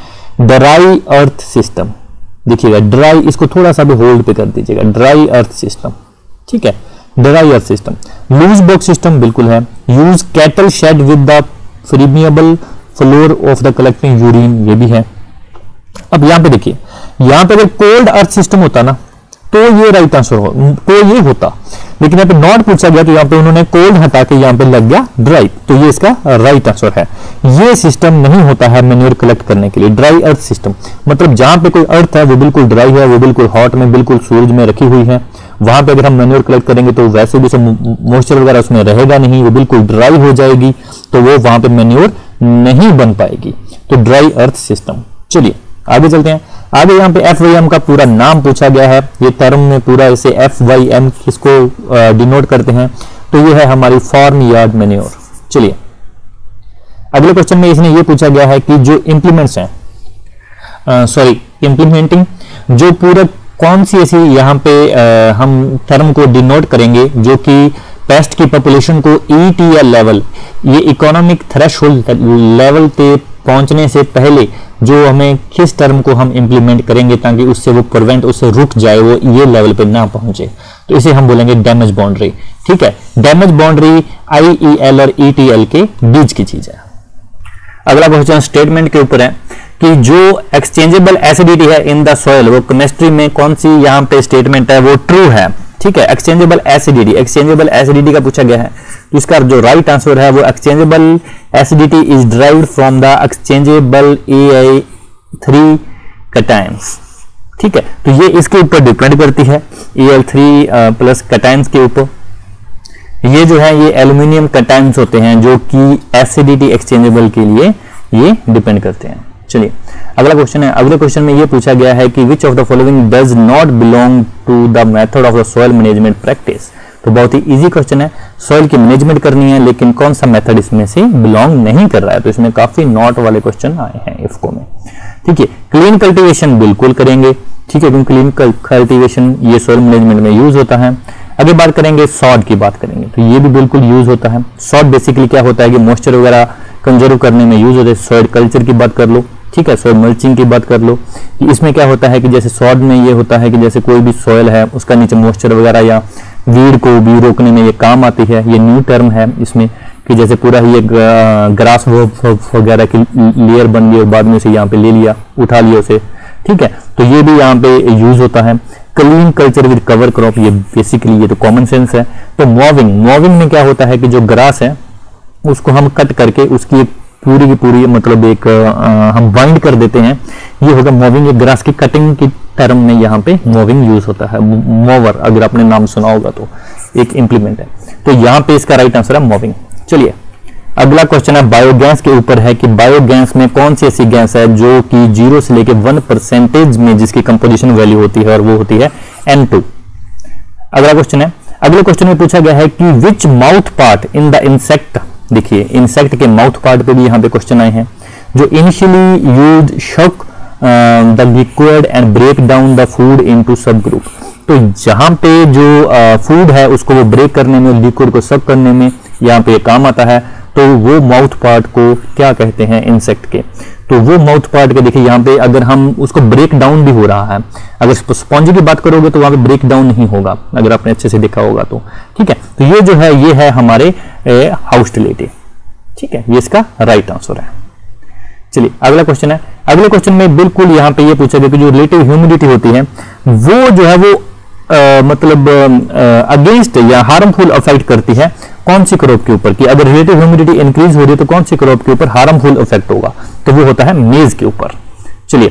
ड्राई अर्थ सिस्टम, देखिएगा ड्राई, इसको थोड़ा सा भी होल्ड पे कर दीजिएगा, ड्राई अर्थ सिस्टम, ठीक है, dry earth system. Loose box system बिल्कुल है। Use cattle shed with the permeable floor of the collecting urine, ये भी है। अब यहां पे देखिए, यहां पे अगर कोल्ड अर्थ सिस्टम होता ना तो ये राइट आंसर हो, तो ये होता, लेकिन यहाँ पे नॉट पूछा गया तो यहाँ पे उन्होंने कोल्ड हटा के यहाँ पे लग गया ड्राई, तो ये इसका राइट आंसर है। ये सिस्टम नहीं होता है मैन्योर कलेक्ट करने के लिए, ड्राई अर्थ सिस्टम, मतलब जहां पे कोई अर्थ है वो बिल्कुल ड्राई है, वो बिल्कुल हॉट में, बिल्कुल सूरज में रखी हुई है, वहां पे अगर हम मैन्योर कलेक्ट करेंगे तो वैसे भी मॉइस्चर वगैरह उसमें रहेगा नहीं, वो बिल्कुल ड्राई हो जाएगी, तो वो वहां पे मैन्योर नहीं बन पाएगी, तो ड्राई अर्थ सिस्टम। चलिए आगे चलते हैं। आगे यहाँ पे FYM का पूरा नाम पूछा गया है, ये टर्म में पूरा इसे FYM किसको डिनोट करते हैं, तो ये है हमारी फार्म यार्ड मैन्योर। चलिए अगले क्वेश्चन में इसने ये पूछा गया है कि जो इंप्लीमेंट्स हैं, इंप्लीमेंटिंग, जो पूरा कौन सी ऐसी यहाँ पे हम टर्म को डिनोट करेंगे जो कि पेस्ट की पॉपुलेशन को ETL लेवल, ये इकोनॉमिक थ्रेशोल्ड लेवल पे पहुंचने से पहले जो हमें किस टर्म को हम इंप्लीमेंट करेंगे ताकि उससे वो प्रिवेंट, उससे रुक जाए, वो ये लेवल पे ना पहुंचे, तो इसे हम बोलेंगे डैमेज बाउंड्री। ठीक है, डैमेज बाउंड्री IEL और ETL के बीच की चीज है। अगला क्वेश्चन स्टेटमेंट के ऊपर है कि जो एक्सचेंजेबल एसिडिटी है इन द सॉइल, वो केमिस्ट्री में कौन सी यहाँ पे स्टेटमेंट है, वो ट्रू है। ठीक है, एक्सचेंजेबल एसिडिटी का पूछा गया है, तो इसका जो राइट आंसर है वो exchangeable acidity is derived from the exchangeable Al3 cations. ठीक है, तो ये इसके ऊपर डिपेंड करती है, Al3 प्लस कैटायंस के ऊपर। ये जो है ये एल्यूमिनियम कैटायंस होते हैं जो कि एसिडिटी एक्सचेंजेबल के लिए ये डिपेंड करते हैं। चलिए अगला क्वेश्चन है। अगले क्वेश्चन में ये पूछा गया है कि which of the following does not belong to the method of the soil management practice. तो बहुत ही इजी क्वेश्चन है, सॉइल की मैनेजमेंट करनी है लेकिन कौन सा मेथड इसमें से बिलोंग नहीं कर रहा है, तो इसमें काफी नॉट वाले क्वेश्चन आए हैं इफको में। ठीक है, क्लीन कल्टीवेशन बिल्कुल करेंगे, ठीक है, क्योंकि क्लीन कल्टीवेशन ये सॉइल मैनेजमेंट में यूज होता है। आगे बात करेंगे सॉड की बात करेंगे, तो ये भी बिल्कुल यूज होता है। सॉड बेसिकली क्या होता है कि मॉइस्चर वगैरह कंजर्व करने में यूज होता है। सॉइल कल्चर की बात कर लो, ठीक है, सॉइल मल्चिंग की बात कर लो, कि इसमें क्या होता है कि जैसे सॉड में ये होता है कि जैसे कोई भी सॉइल है उसका नीचे मॉइस्चर वगैरह या वीड को भी रोकने में ये काम आती है। ये न्यू टर्म है इसमें कि जैसे पूरा ही एक ग्रास वगैरह की लेयर बन गई और बाद में उसे यहाँ पे ले लिया, उठा लिया उसे, ठीक है, तो ये भी यहाँ पे यूज होता है। Clean culture with cover crop, ये बेसिकली ये तो कॉमन सेंस है। तो मॉविंग में क्या होता है कि जो ग्रास है उसको हम कट करके उसकी पूरी की पूरी मतलब एक हम बाइंड कर देते हैं, ये होगा मॉविंग। एक ग्रास की कटिंग की टर्म में यहाँ पे मॉविंग यूज होता है। मोवर अगर आपने नाम सुना होगा तो एक इंप्लीमेंट है, तो यहाँ पे इसका राइट आंसर है मॉविंग। चलिए अगला क्वेश्चन है बायोगैस के ऊपर है कि बायोगैस में कौन सी ऐसी गैस है जो कि 0 से लेके 1% में जिसकी कंपोजिशन वैल्यू होती है और वो होती है N2। अगला क्वेश्चन है, अगले क्वेश्चन में पूछा गया है कि which mouth part in the insect, देखिए इंसेक्ट के माउथ पार्ट पे भी यहाँ पे क्वेश्चन आए हैं, जो initially use suck the liquid and break down the food into sub group. तो जहां पे जो फूड है उसको वो ब्रेक करने में, लिक्विड को सब करने में यहाँ पे काम आता है, तो वो माउथ पार्ट को क्या कहते हैं इंसेक्ट के। तो वो माउथ पार्ट के देखिए यहाँ पे अगर हम उसको ब्रेक डाउन भी हो रहा है, अगर स्पॉन्ज की बात करोगे तो वहां पे ब्रेक डाउन नहीं होगा अगर आपने अच्छे से देखा होगा तो, ठीक है। तो ये जो है ये है हमारे हाउस्टिलिटी, ठीक है, ये इसका राइट आंसर है। चलिए अगला क्वेश्चन है। अगले क्वेश्चन में बिल्कुल यहाँ पे ये पूछा गया कि जो रिलेटिव ह्यूमिडिटी होती है वो जो है वो मतलब अगेंस्ट या हार्मफुल अफेक्ट करती है कौन सी क्रॉप के ऊपर, कि अगर रिलेटिव ह्यूमिडिटी इंक्रीज हो रही है तो कौन सी क्रॉप के ऊपर हार्मफुल इफेक्ट होगा, तो वो होता है मेज के ऊपर। चलिए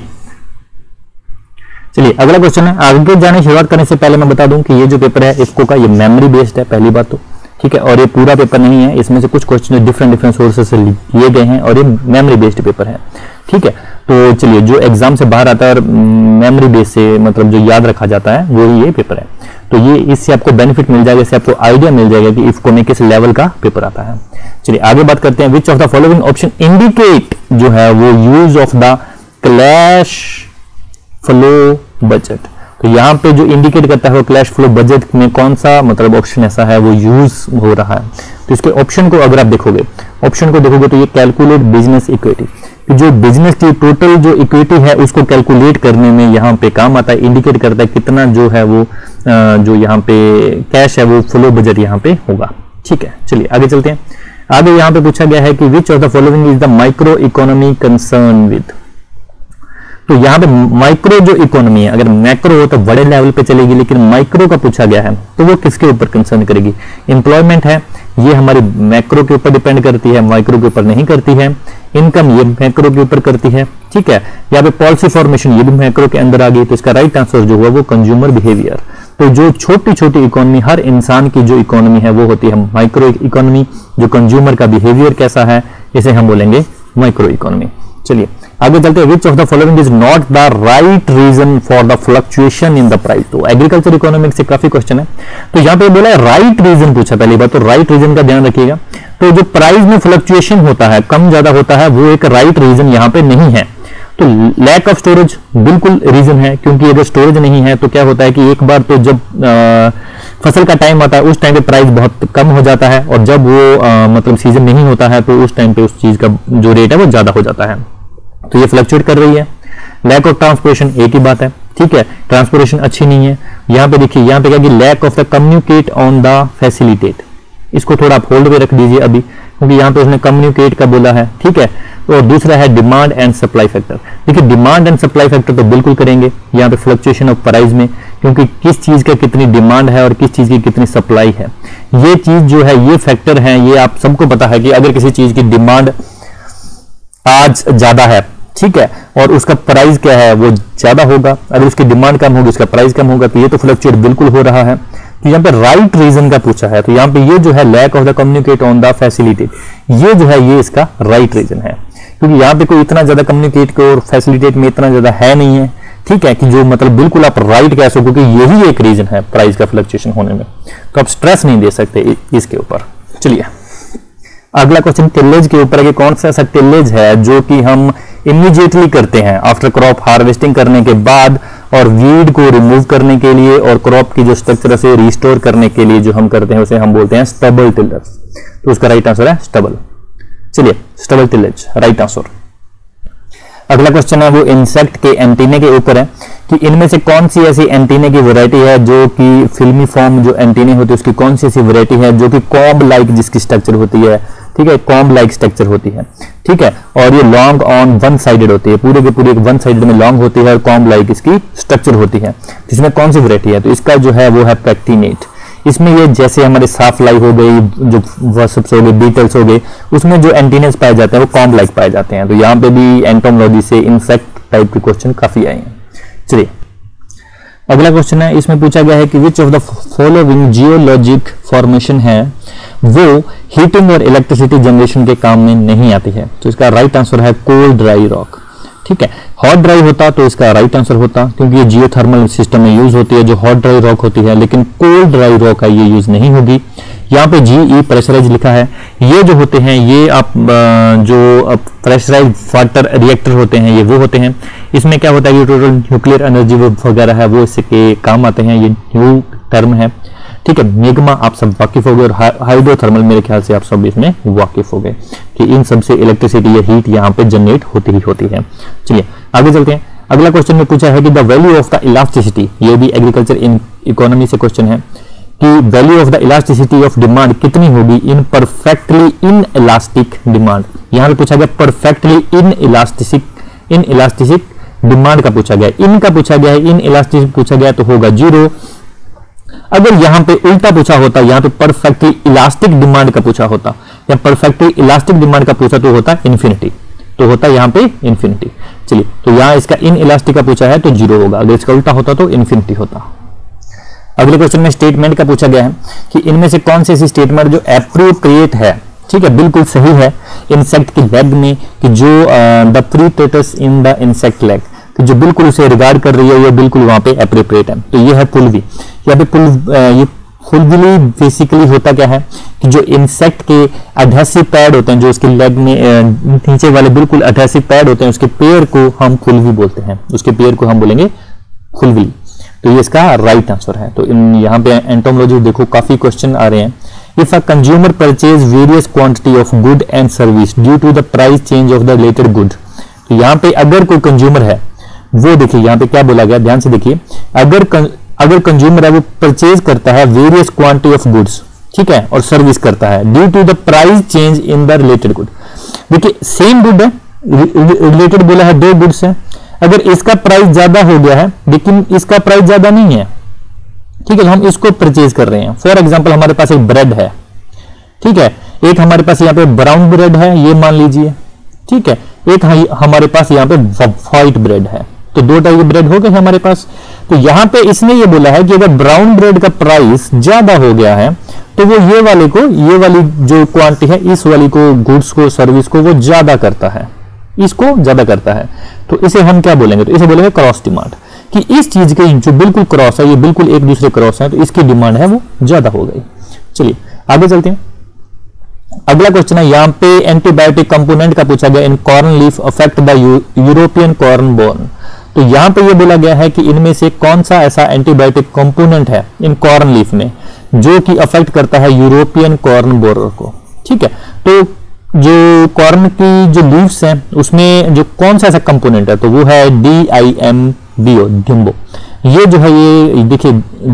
अगला क्वेश्चन है। आगे जाने शुरुआत करने से पहले मैं बता दूं कि ये जो पेपर है इफको का ये मेमोरी बेस्ड है, पहली बात तो ठीक है, और ये पूरा पेपर नहीं है, इसमें से कुछ क्वेश्चन डिफरेंट सोर्सेस से लिए गए हैं और ये मेमोरी बेस्ड पेपर है। ठीक है, तो चलिए जो एग्जाम से बाहर आता है और मेमोरी बेस से मतलब जो याद रखा जाता है वो ये पेपर है। तो ये इससे आपको बेनिफिट मिल जाएगा, इससे आपको आइडिया मिल जाएगा कि इफको में किस लेवल का पेपर आता है। चलिए आगे बात करते हैं। Which of the following option indicate जो है वो use of the cash flow budget. तो यहाँ पे जो इंडिकेट करता है वो कैश फ्लो बजट में कौन सा मतलब ऑप्शन ऐसा है वो यूज हो रहा है। तो इसके ऑप्शन को अगर आप देखोगे, ऑप्शन को देखोगे तो ये कैलकुलेट बिजनेस इक्विटी, जो बिजनेस की टोटल जो इक्विटी है उसको कैलकुलेट करने में यहाँ पे काम आता है, इंडिकेट करता है कितना जो है वो जो यहाँ पे कैश है वो फ्लो बजट यहाँ पे होगा। ठीक है, चलिए आगे चलते हैं। आगे यहाँ पे पूछा गया है कि which of the following is the micro economy concern with. तो यहाँ पे माइक्रो जो इकोनॉमी है, अगर मैक्रो हो तो बड़े लेवल पे चलेगी, लेकिन माइक्रो का पूछा गया है तो वो किसके ऊपर कंसर्न करेगी। एम्प्लॉयमेंट है, ये हमारी मैक्रो के ऊपर डिपेंड करती है, माइक्रो के ऊपर नहीं करती है। इनकम ये मैक्रो के ऊपर करती है। ठीक है, यहाँ पे पॉलिसी फॉर्मेशन ये भी मैक्रो के अंदर आ गई, तो इसका राइट आंसर जो हुआ वो कंज्यूमर बिहेवियर। तो जो छोटी छोटी इकोनॉमी, हर इंसान की जो इकोनॉमी है वो होती है माइक्रो इकोनॉमी, जो कंज्यूमर का बिहेवियर कैसा है इसे हम बोलेंगे माइक्रो इकोनॉमी। चलिए आगे चलते हैं। Which of the following is not the right reason for the fluctuation in the price. तो एग्रीकल्चर इकोनॉमिक्स से काफी क्वेश्चन है, तो यहाँ पे बोला है राइट रीजन पूछा पहली बात, तो राइट रीजन का ध्यान रखिएगा। तो जो प्राइस में फ्लक्चुएशन होता है, कम ज्यादा होता है, वो एक राइट रीजन यहाँ पे नहीं है। तो लैक ऑफ स्टोरेज बिल्कुल रीजन है, क्योंकि अगर स्टोरेज नहीं है तो क्या होता है कि एक बार तो जब फसल का टाइम आता है उस टाइम पे प्राइस बहुत कम हो जाता है, और जब वो मतलब सीजन नहीं होता है तो उस टाइम पे उस चीज का जो रेट है वो ज्यादा हो जाता है, तो ये फ्लक्चुएट कर रही है। लैक ऑफ ट्रांसपोर्टेशन एक ही बात है। ठीक है, ट्रांसपोर्टेशन अच्छी नहीं है। यहाँ पे देखिए, यहाँ पे क्या कि lack of the communicate on the facilitate, इसको थोड़ा आप होल्ड में रख दीजिए अभी, क्योंकि यहाँ पे उसने कम्युनिकेट का बोला है। ठीक है, और दूसरा है डिमांड एंड सप्लाई फैक्टर। देखिए डिमांड एंड सप्लाई फैक्टर तो बिल्कुल करेंगे यहाँ पे फ्लक्चुएशन ऑफ प्राइस में, क्योंकि किस चीज का कितनी डिमांड है और किस चीज की कितनी सप्लाई है, ये चीज जो है ये फैक्टर है। ये आप सबको पता है कि अगर किसी चीज की डिमांड आज ज्यादा है, ठीक है, और उसका प्राइस क्या है वो ज्यादा होगा, अगर उसकी डिमांड कम होगी उसका प्राइस कम होगा, तो ये तो फ्लक्चुएट बिल्कुल हो रहा है। तो यहाँ पे राइट रीजन का पूछा है, तो यहाँ पे ये जो है lack of the communicate on the facilitate, ये जो है ये इसका राइट रीजन है, क्योंकि यहाँ पे कोई इतना ज्यादा कम्युनिकेट को और फैसिलिटेट में इतना ज्यादा है नहीं है। ठीक है, कि जो मतलब बिल्कुल आप राइट कह सको कि यही एक रीजन है प्राइस का फ्लक्चुएशन होने में, तो आप स्ट्रेस नहीं दे सकते इसके ऊपर। चलिए अगला क्वेश्चन टिलेज के ऊपर है कि कौन सा ऐसा टिलेज है जो कि हम इमीडिएटली करते हैं आफ्टर क्रॉप हार्वेस्टिंग करने के बाद, और वीड को रिमूव करने के लिए और क्रॉप की जो स्ट्रक्चर से रिस्टोर करने के लिए जो हम करते हैं उसे हम बोलते हैं स्टबल टिलर्स। तो उसका राइट आंसर है स्टबल। चलिए स्टबल टिलेज राइट आंसर। अगला क्वेश्चन है वो इंसेक्ट के एंटीने के ऊपर है कि इनमें से कौन सी ऐसी एंटीने की वैरायटी है जो कि फिल्मी फॉर्म जो एंटीने होती है उसकी कौन सी ऐसी वैरायटी है जो कि कॉम्ब लाइक जिसकी स्ट्रक्चर होती है। ठीक है, कॉम्ब लाइक स्ट्रक्चर होती है। ठीक है, और ये लॉन्ग ऑन वन साइडेड होती है, पूरे के पूरे वन साइडेड में लॉन्ग होती है और कॉम्ब लाइक इसकी स्ट्रक्चर होती है। इसमें कौन सी वैरायटी है, तो इसका जो है वो है पैक्टिनेट। इसमें ये जैसे हमारे साफ्लाई हो गई, जो वसप्स हो गए, बीटल्स हो गए, उसमें जो एंटीनेस पाए जाते हैं वो कॉम्ब लाइक पाए जाते हैं। तो यहाँ पे भी एंटोमोलॉजी से इंसेक्ट टाइप के क्वेश्चन काफी आए हैं। चलिए अगला क्वेश्चन है, इसमें पूछा गया है कि which of the following geologic formation है वो हीटिंग और इलेक्ट्रिसिटी जनरेशन के काम में नहीं आती है। तो इसका राइट आंसर है कोल्ड ड्राई रॉक। ठीक है, हॉट ड्राई होता तो इसका राइट आंसर होता, क्योंकि ये जियोथर्मल सिस्टम में यूज होती है जो हॉट ड्राई रॉक होती है, लेकिन कोल्ड ड्राई रॉक का ये यूज नहीं होगी। यहाँ पे GE प्रेशराइज लिखा है, ये जो होते हैं ये आप जो प्रेशराइज वाटर रिएक्टर होते हैं ये वो होते हैं। इसमें क्या होता है, ये टोटल न्यूक्लियर एनर्जी वगैरह है वो इसके काम आते हैं, ये न्यू टर्म है। ठीक है, मैग्मा आप सब वाकिफ हो गए, और हाइड्रोथर्मल मेरे ख्याल से आप सब इसमें वाकिफ हो गए कि इन सब से इलेक्ट्रिसिटी या हीट यहाँ पे जनरेट होती ही होती है। चलिए आगे चलते हैं। अगला क्वेश्चन में पूछा है कि the value of the elasticity, ये भी एग्रीकल्चर इन इकोनॉमी से क्वेश्चन है कि value of the elasticity of demand कितनी होगी in perfectly inelastic demand. यहाँ पे पूछा गया परफेक्टली इन इलास्टिक डिमांड का पूछा गया, इन का पूछा गया है, इन इलास्टिक पूछा गया तो होगा 0। अगर यहाँ पे उल्टा पूछा होता, यहाँ पे परफेक्टली इलास्टिक डिमांड का पूछा होता या परफेक्टली इलास्टिक डिमांड का पूछा तो होता इन्फिनिटी, तो होता यहाँ पे इन्फिनिटी। चलिए तो यहाँ इसका इन इलास्टिक का पूछा है तो 0 होगा, अगर इसका उल्टा होता तो इन्फिनिटी होता। अगले क्वेश्चन में स्टेटमेंट का पूछा गया है कि इनमें से कौन सी ऐसी स्टेटमेंट जो एप्रोप्रिएट है, ठीक है, बिल्कुल सही है इंसेक्ट की लेग में, कि जो the free status in the insect leg, जो बिल्कुल उसे रिगार्ड कर रही है, ये बिल्कुल वहां पे एप्रोप्रिएट है। तो ये है फुलवी। यहाँ पे ये फुलवी बेसिकली होता क्या है कि जो इंसेक्ट के एडहेसिव पैड होते हैं, जो उसके लेग में नीचे वाले बिल्कुल एडहेसिव पैड होते हैं, उसके पेयर को हम फुलवी बोलते हैं, उसके पेयर को हम बोलेंगे फुलवी। तो ये इसका राइट आंसर है। तो यहाँ पे एंटोमोलॉजी देखो काफी क्वेश्चन आ रहे हैं। If a consumer purchase various quantity of good and service due to the price change of the related good, तो यहाँ पे अगर कोई कंज्यूमर है, वो देखिए यहाँ पे क्या बोला गया, ध्यान से देखिए, अगर कंज्यूमर है वो परचेज करता है वेरियस क्वांटिटी ऑफ गुड्स, ठीक है, और सर्विस करता है due to the price change in the related good. देखिए सेम गुड है, रिलेटेड बोला है, दो गुड्स है, अगर इसका प्राइस ज्यादा हो गया है लेकिन इसका प्राइस ज्यादा नहीं है, ठीक है, तो हम इसको परचेज कर रहे हैं। फॉर एग्जांपल हमारे पास एक ब्रेड है, ठीक है, एक हमारे पास यहाँ पे ब्राउन ब्रेड है, ये मान लीजिए, ठीक है, एक हमारे पास यहाँ पे व्हाइट ब्रेड है, तो दो टाइप के ब्रेड हो गए हमारे पास। तो यहाँ पे इसने ये बोला है कि अगर ब्राउन ब्रेड का प्राइस ज्यादा हो गया है तो वो ये वाली जो क्वांटिटी है, इस वाली को, गुड्स को, सर्विस को वो ज्यादा करता है, इसको ज्यादा करता है। तो इसे हम क्या बोलेंगे, तो इसे बोलेंगे क्रॉस डिमांड, कि इस चीज के जो बिल्कुल क्रॉस है, ये बिल्कुल एक दूसरे क्रॉस है, तो इसकी डिमांड है वो ज्यादा हो गई। चलिए आगे चलते हैं। अगला क्वेश्चन है, यहाँ पे एंटीबायोटिक कंपोनेंट का पूछा गया, in corn leaf affect the European corn borer. तो यहाँ पे ये बोला गया है कि इनमें से कौन सा ऐसा एंटीबायोटिक कंपोनेंट है इन कॉर्न लीफ में जो कि अफेक्ट करता है यूरोपियन कॉर्न बोरर को, ठीक है। तो जो कॉर्न की जो लीव्स हैं उसमें जो कौन सा ऐसा कंपोनेंट है, तो वो है DIMBO, डिम्बो। ये जो है, ये देखिए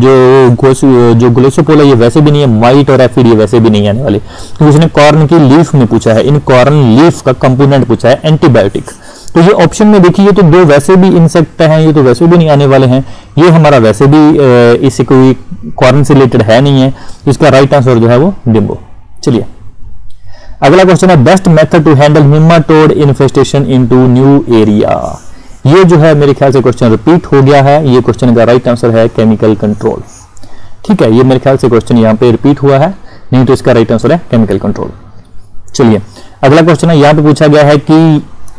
जो ग्लोसोपोला ये वैसे भी नहीं है, माइट और एफिड ये वैसे भी नहीं आने वाले, तो उसने कॉर्न की लीफ में पूछा है, इन कॉर्न लीफ का कंपोनेंट पूछा है एंटीबायोटिक। तो ये ऑप्शन में देखिए, ये तो दो वैसे भी इंसेक्ट हैं, ये तो वैसे भी नहीं आने वाले हैं, ये हमारा वैसे भी इससे कोई कॉर्न से रिलेटेड है नहीं है, इसका राइट आंसर जो है वो डिम्बो। चलिए अगला क्वेश्चन है, best method to handle nematode infestation into new area. ये जो है मेरे ख्याल से क्वेश्चन रिपीट हो गया है, ये क्वेश्चन का राइट आंसर है केमिकल कंट्रोल, ठीक है, ये मेरे ख्याल से क्वेश्चन यहाँ पे रिपीट हुआ है, नहीं तो इसका राइट आंसर है केमिकल कंट्रोल। चलिए अगला क्वेश्चन है, यहाँ पे पूछा गया है कि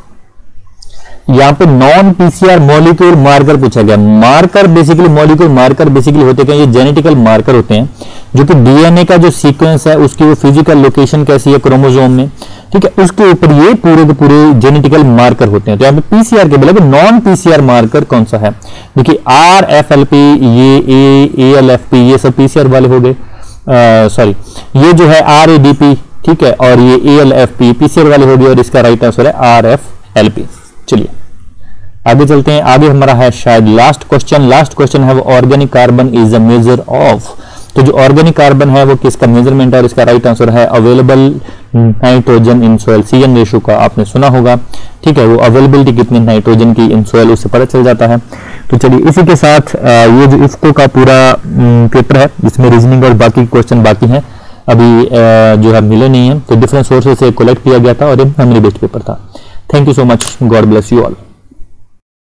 यहाँ पे नॉन पीसीआर मॉलिक्यूल मार्कर पूछा गया। Marker basically, molecule marker basically होते क्या, ये जेनेटिकल मार्कर होते हैं जो कि डीएनए का जो सीक्वेंस है उसकी वो फिजिकल लोकेशन कैसी है क्रोमोसोम में, ठीक है, उसके ऊपर ये पूरे के पूरे जेनेटिकल मार्कर होते हैं। तो यहाँ पे पीसीआर के बोले नॉन पीसीआर मार्कर कौन सा है, देखिए RFLP, ये ALFP, ये सब पीसीआर वाले हो गए, सॉरी ये जो है RADP, ठीक है, और ये ALFP पीसीआर वाले हो गए, और इसका राइट आंसर है RFLP। चलिए आगे चलते हैं। आगे हमारा है शायद लास्ट क्वेश्चन है वो, organic carbon is a measure of. तो जो ऑर्गेनिक कार्बन है वो किसका मेजरमेंट है, और इसका राइट आंसर है available nitrogen in soil. CN ratio का आपने सुना होगा, ठीक है, वो अवेलेबिलिटी कितनी नाइट्रोजन की इन सोयल उससे पता चल जाता है। तो चलिए इसी के साथ ये जो इफ्को का पूरा पेपर है, इसमें रीजनिंग और बाकी क्वेश्चन बाकी हैं, अभी जो है मिले नहीं है, तो डिफरेंट सोर्सेज से कलेक्ट किया गया था और ये मेमोरी बेस्ड पेपर था। Thank you so much, God bless you all.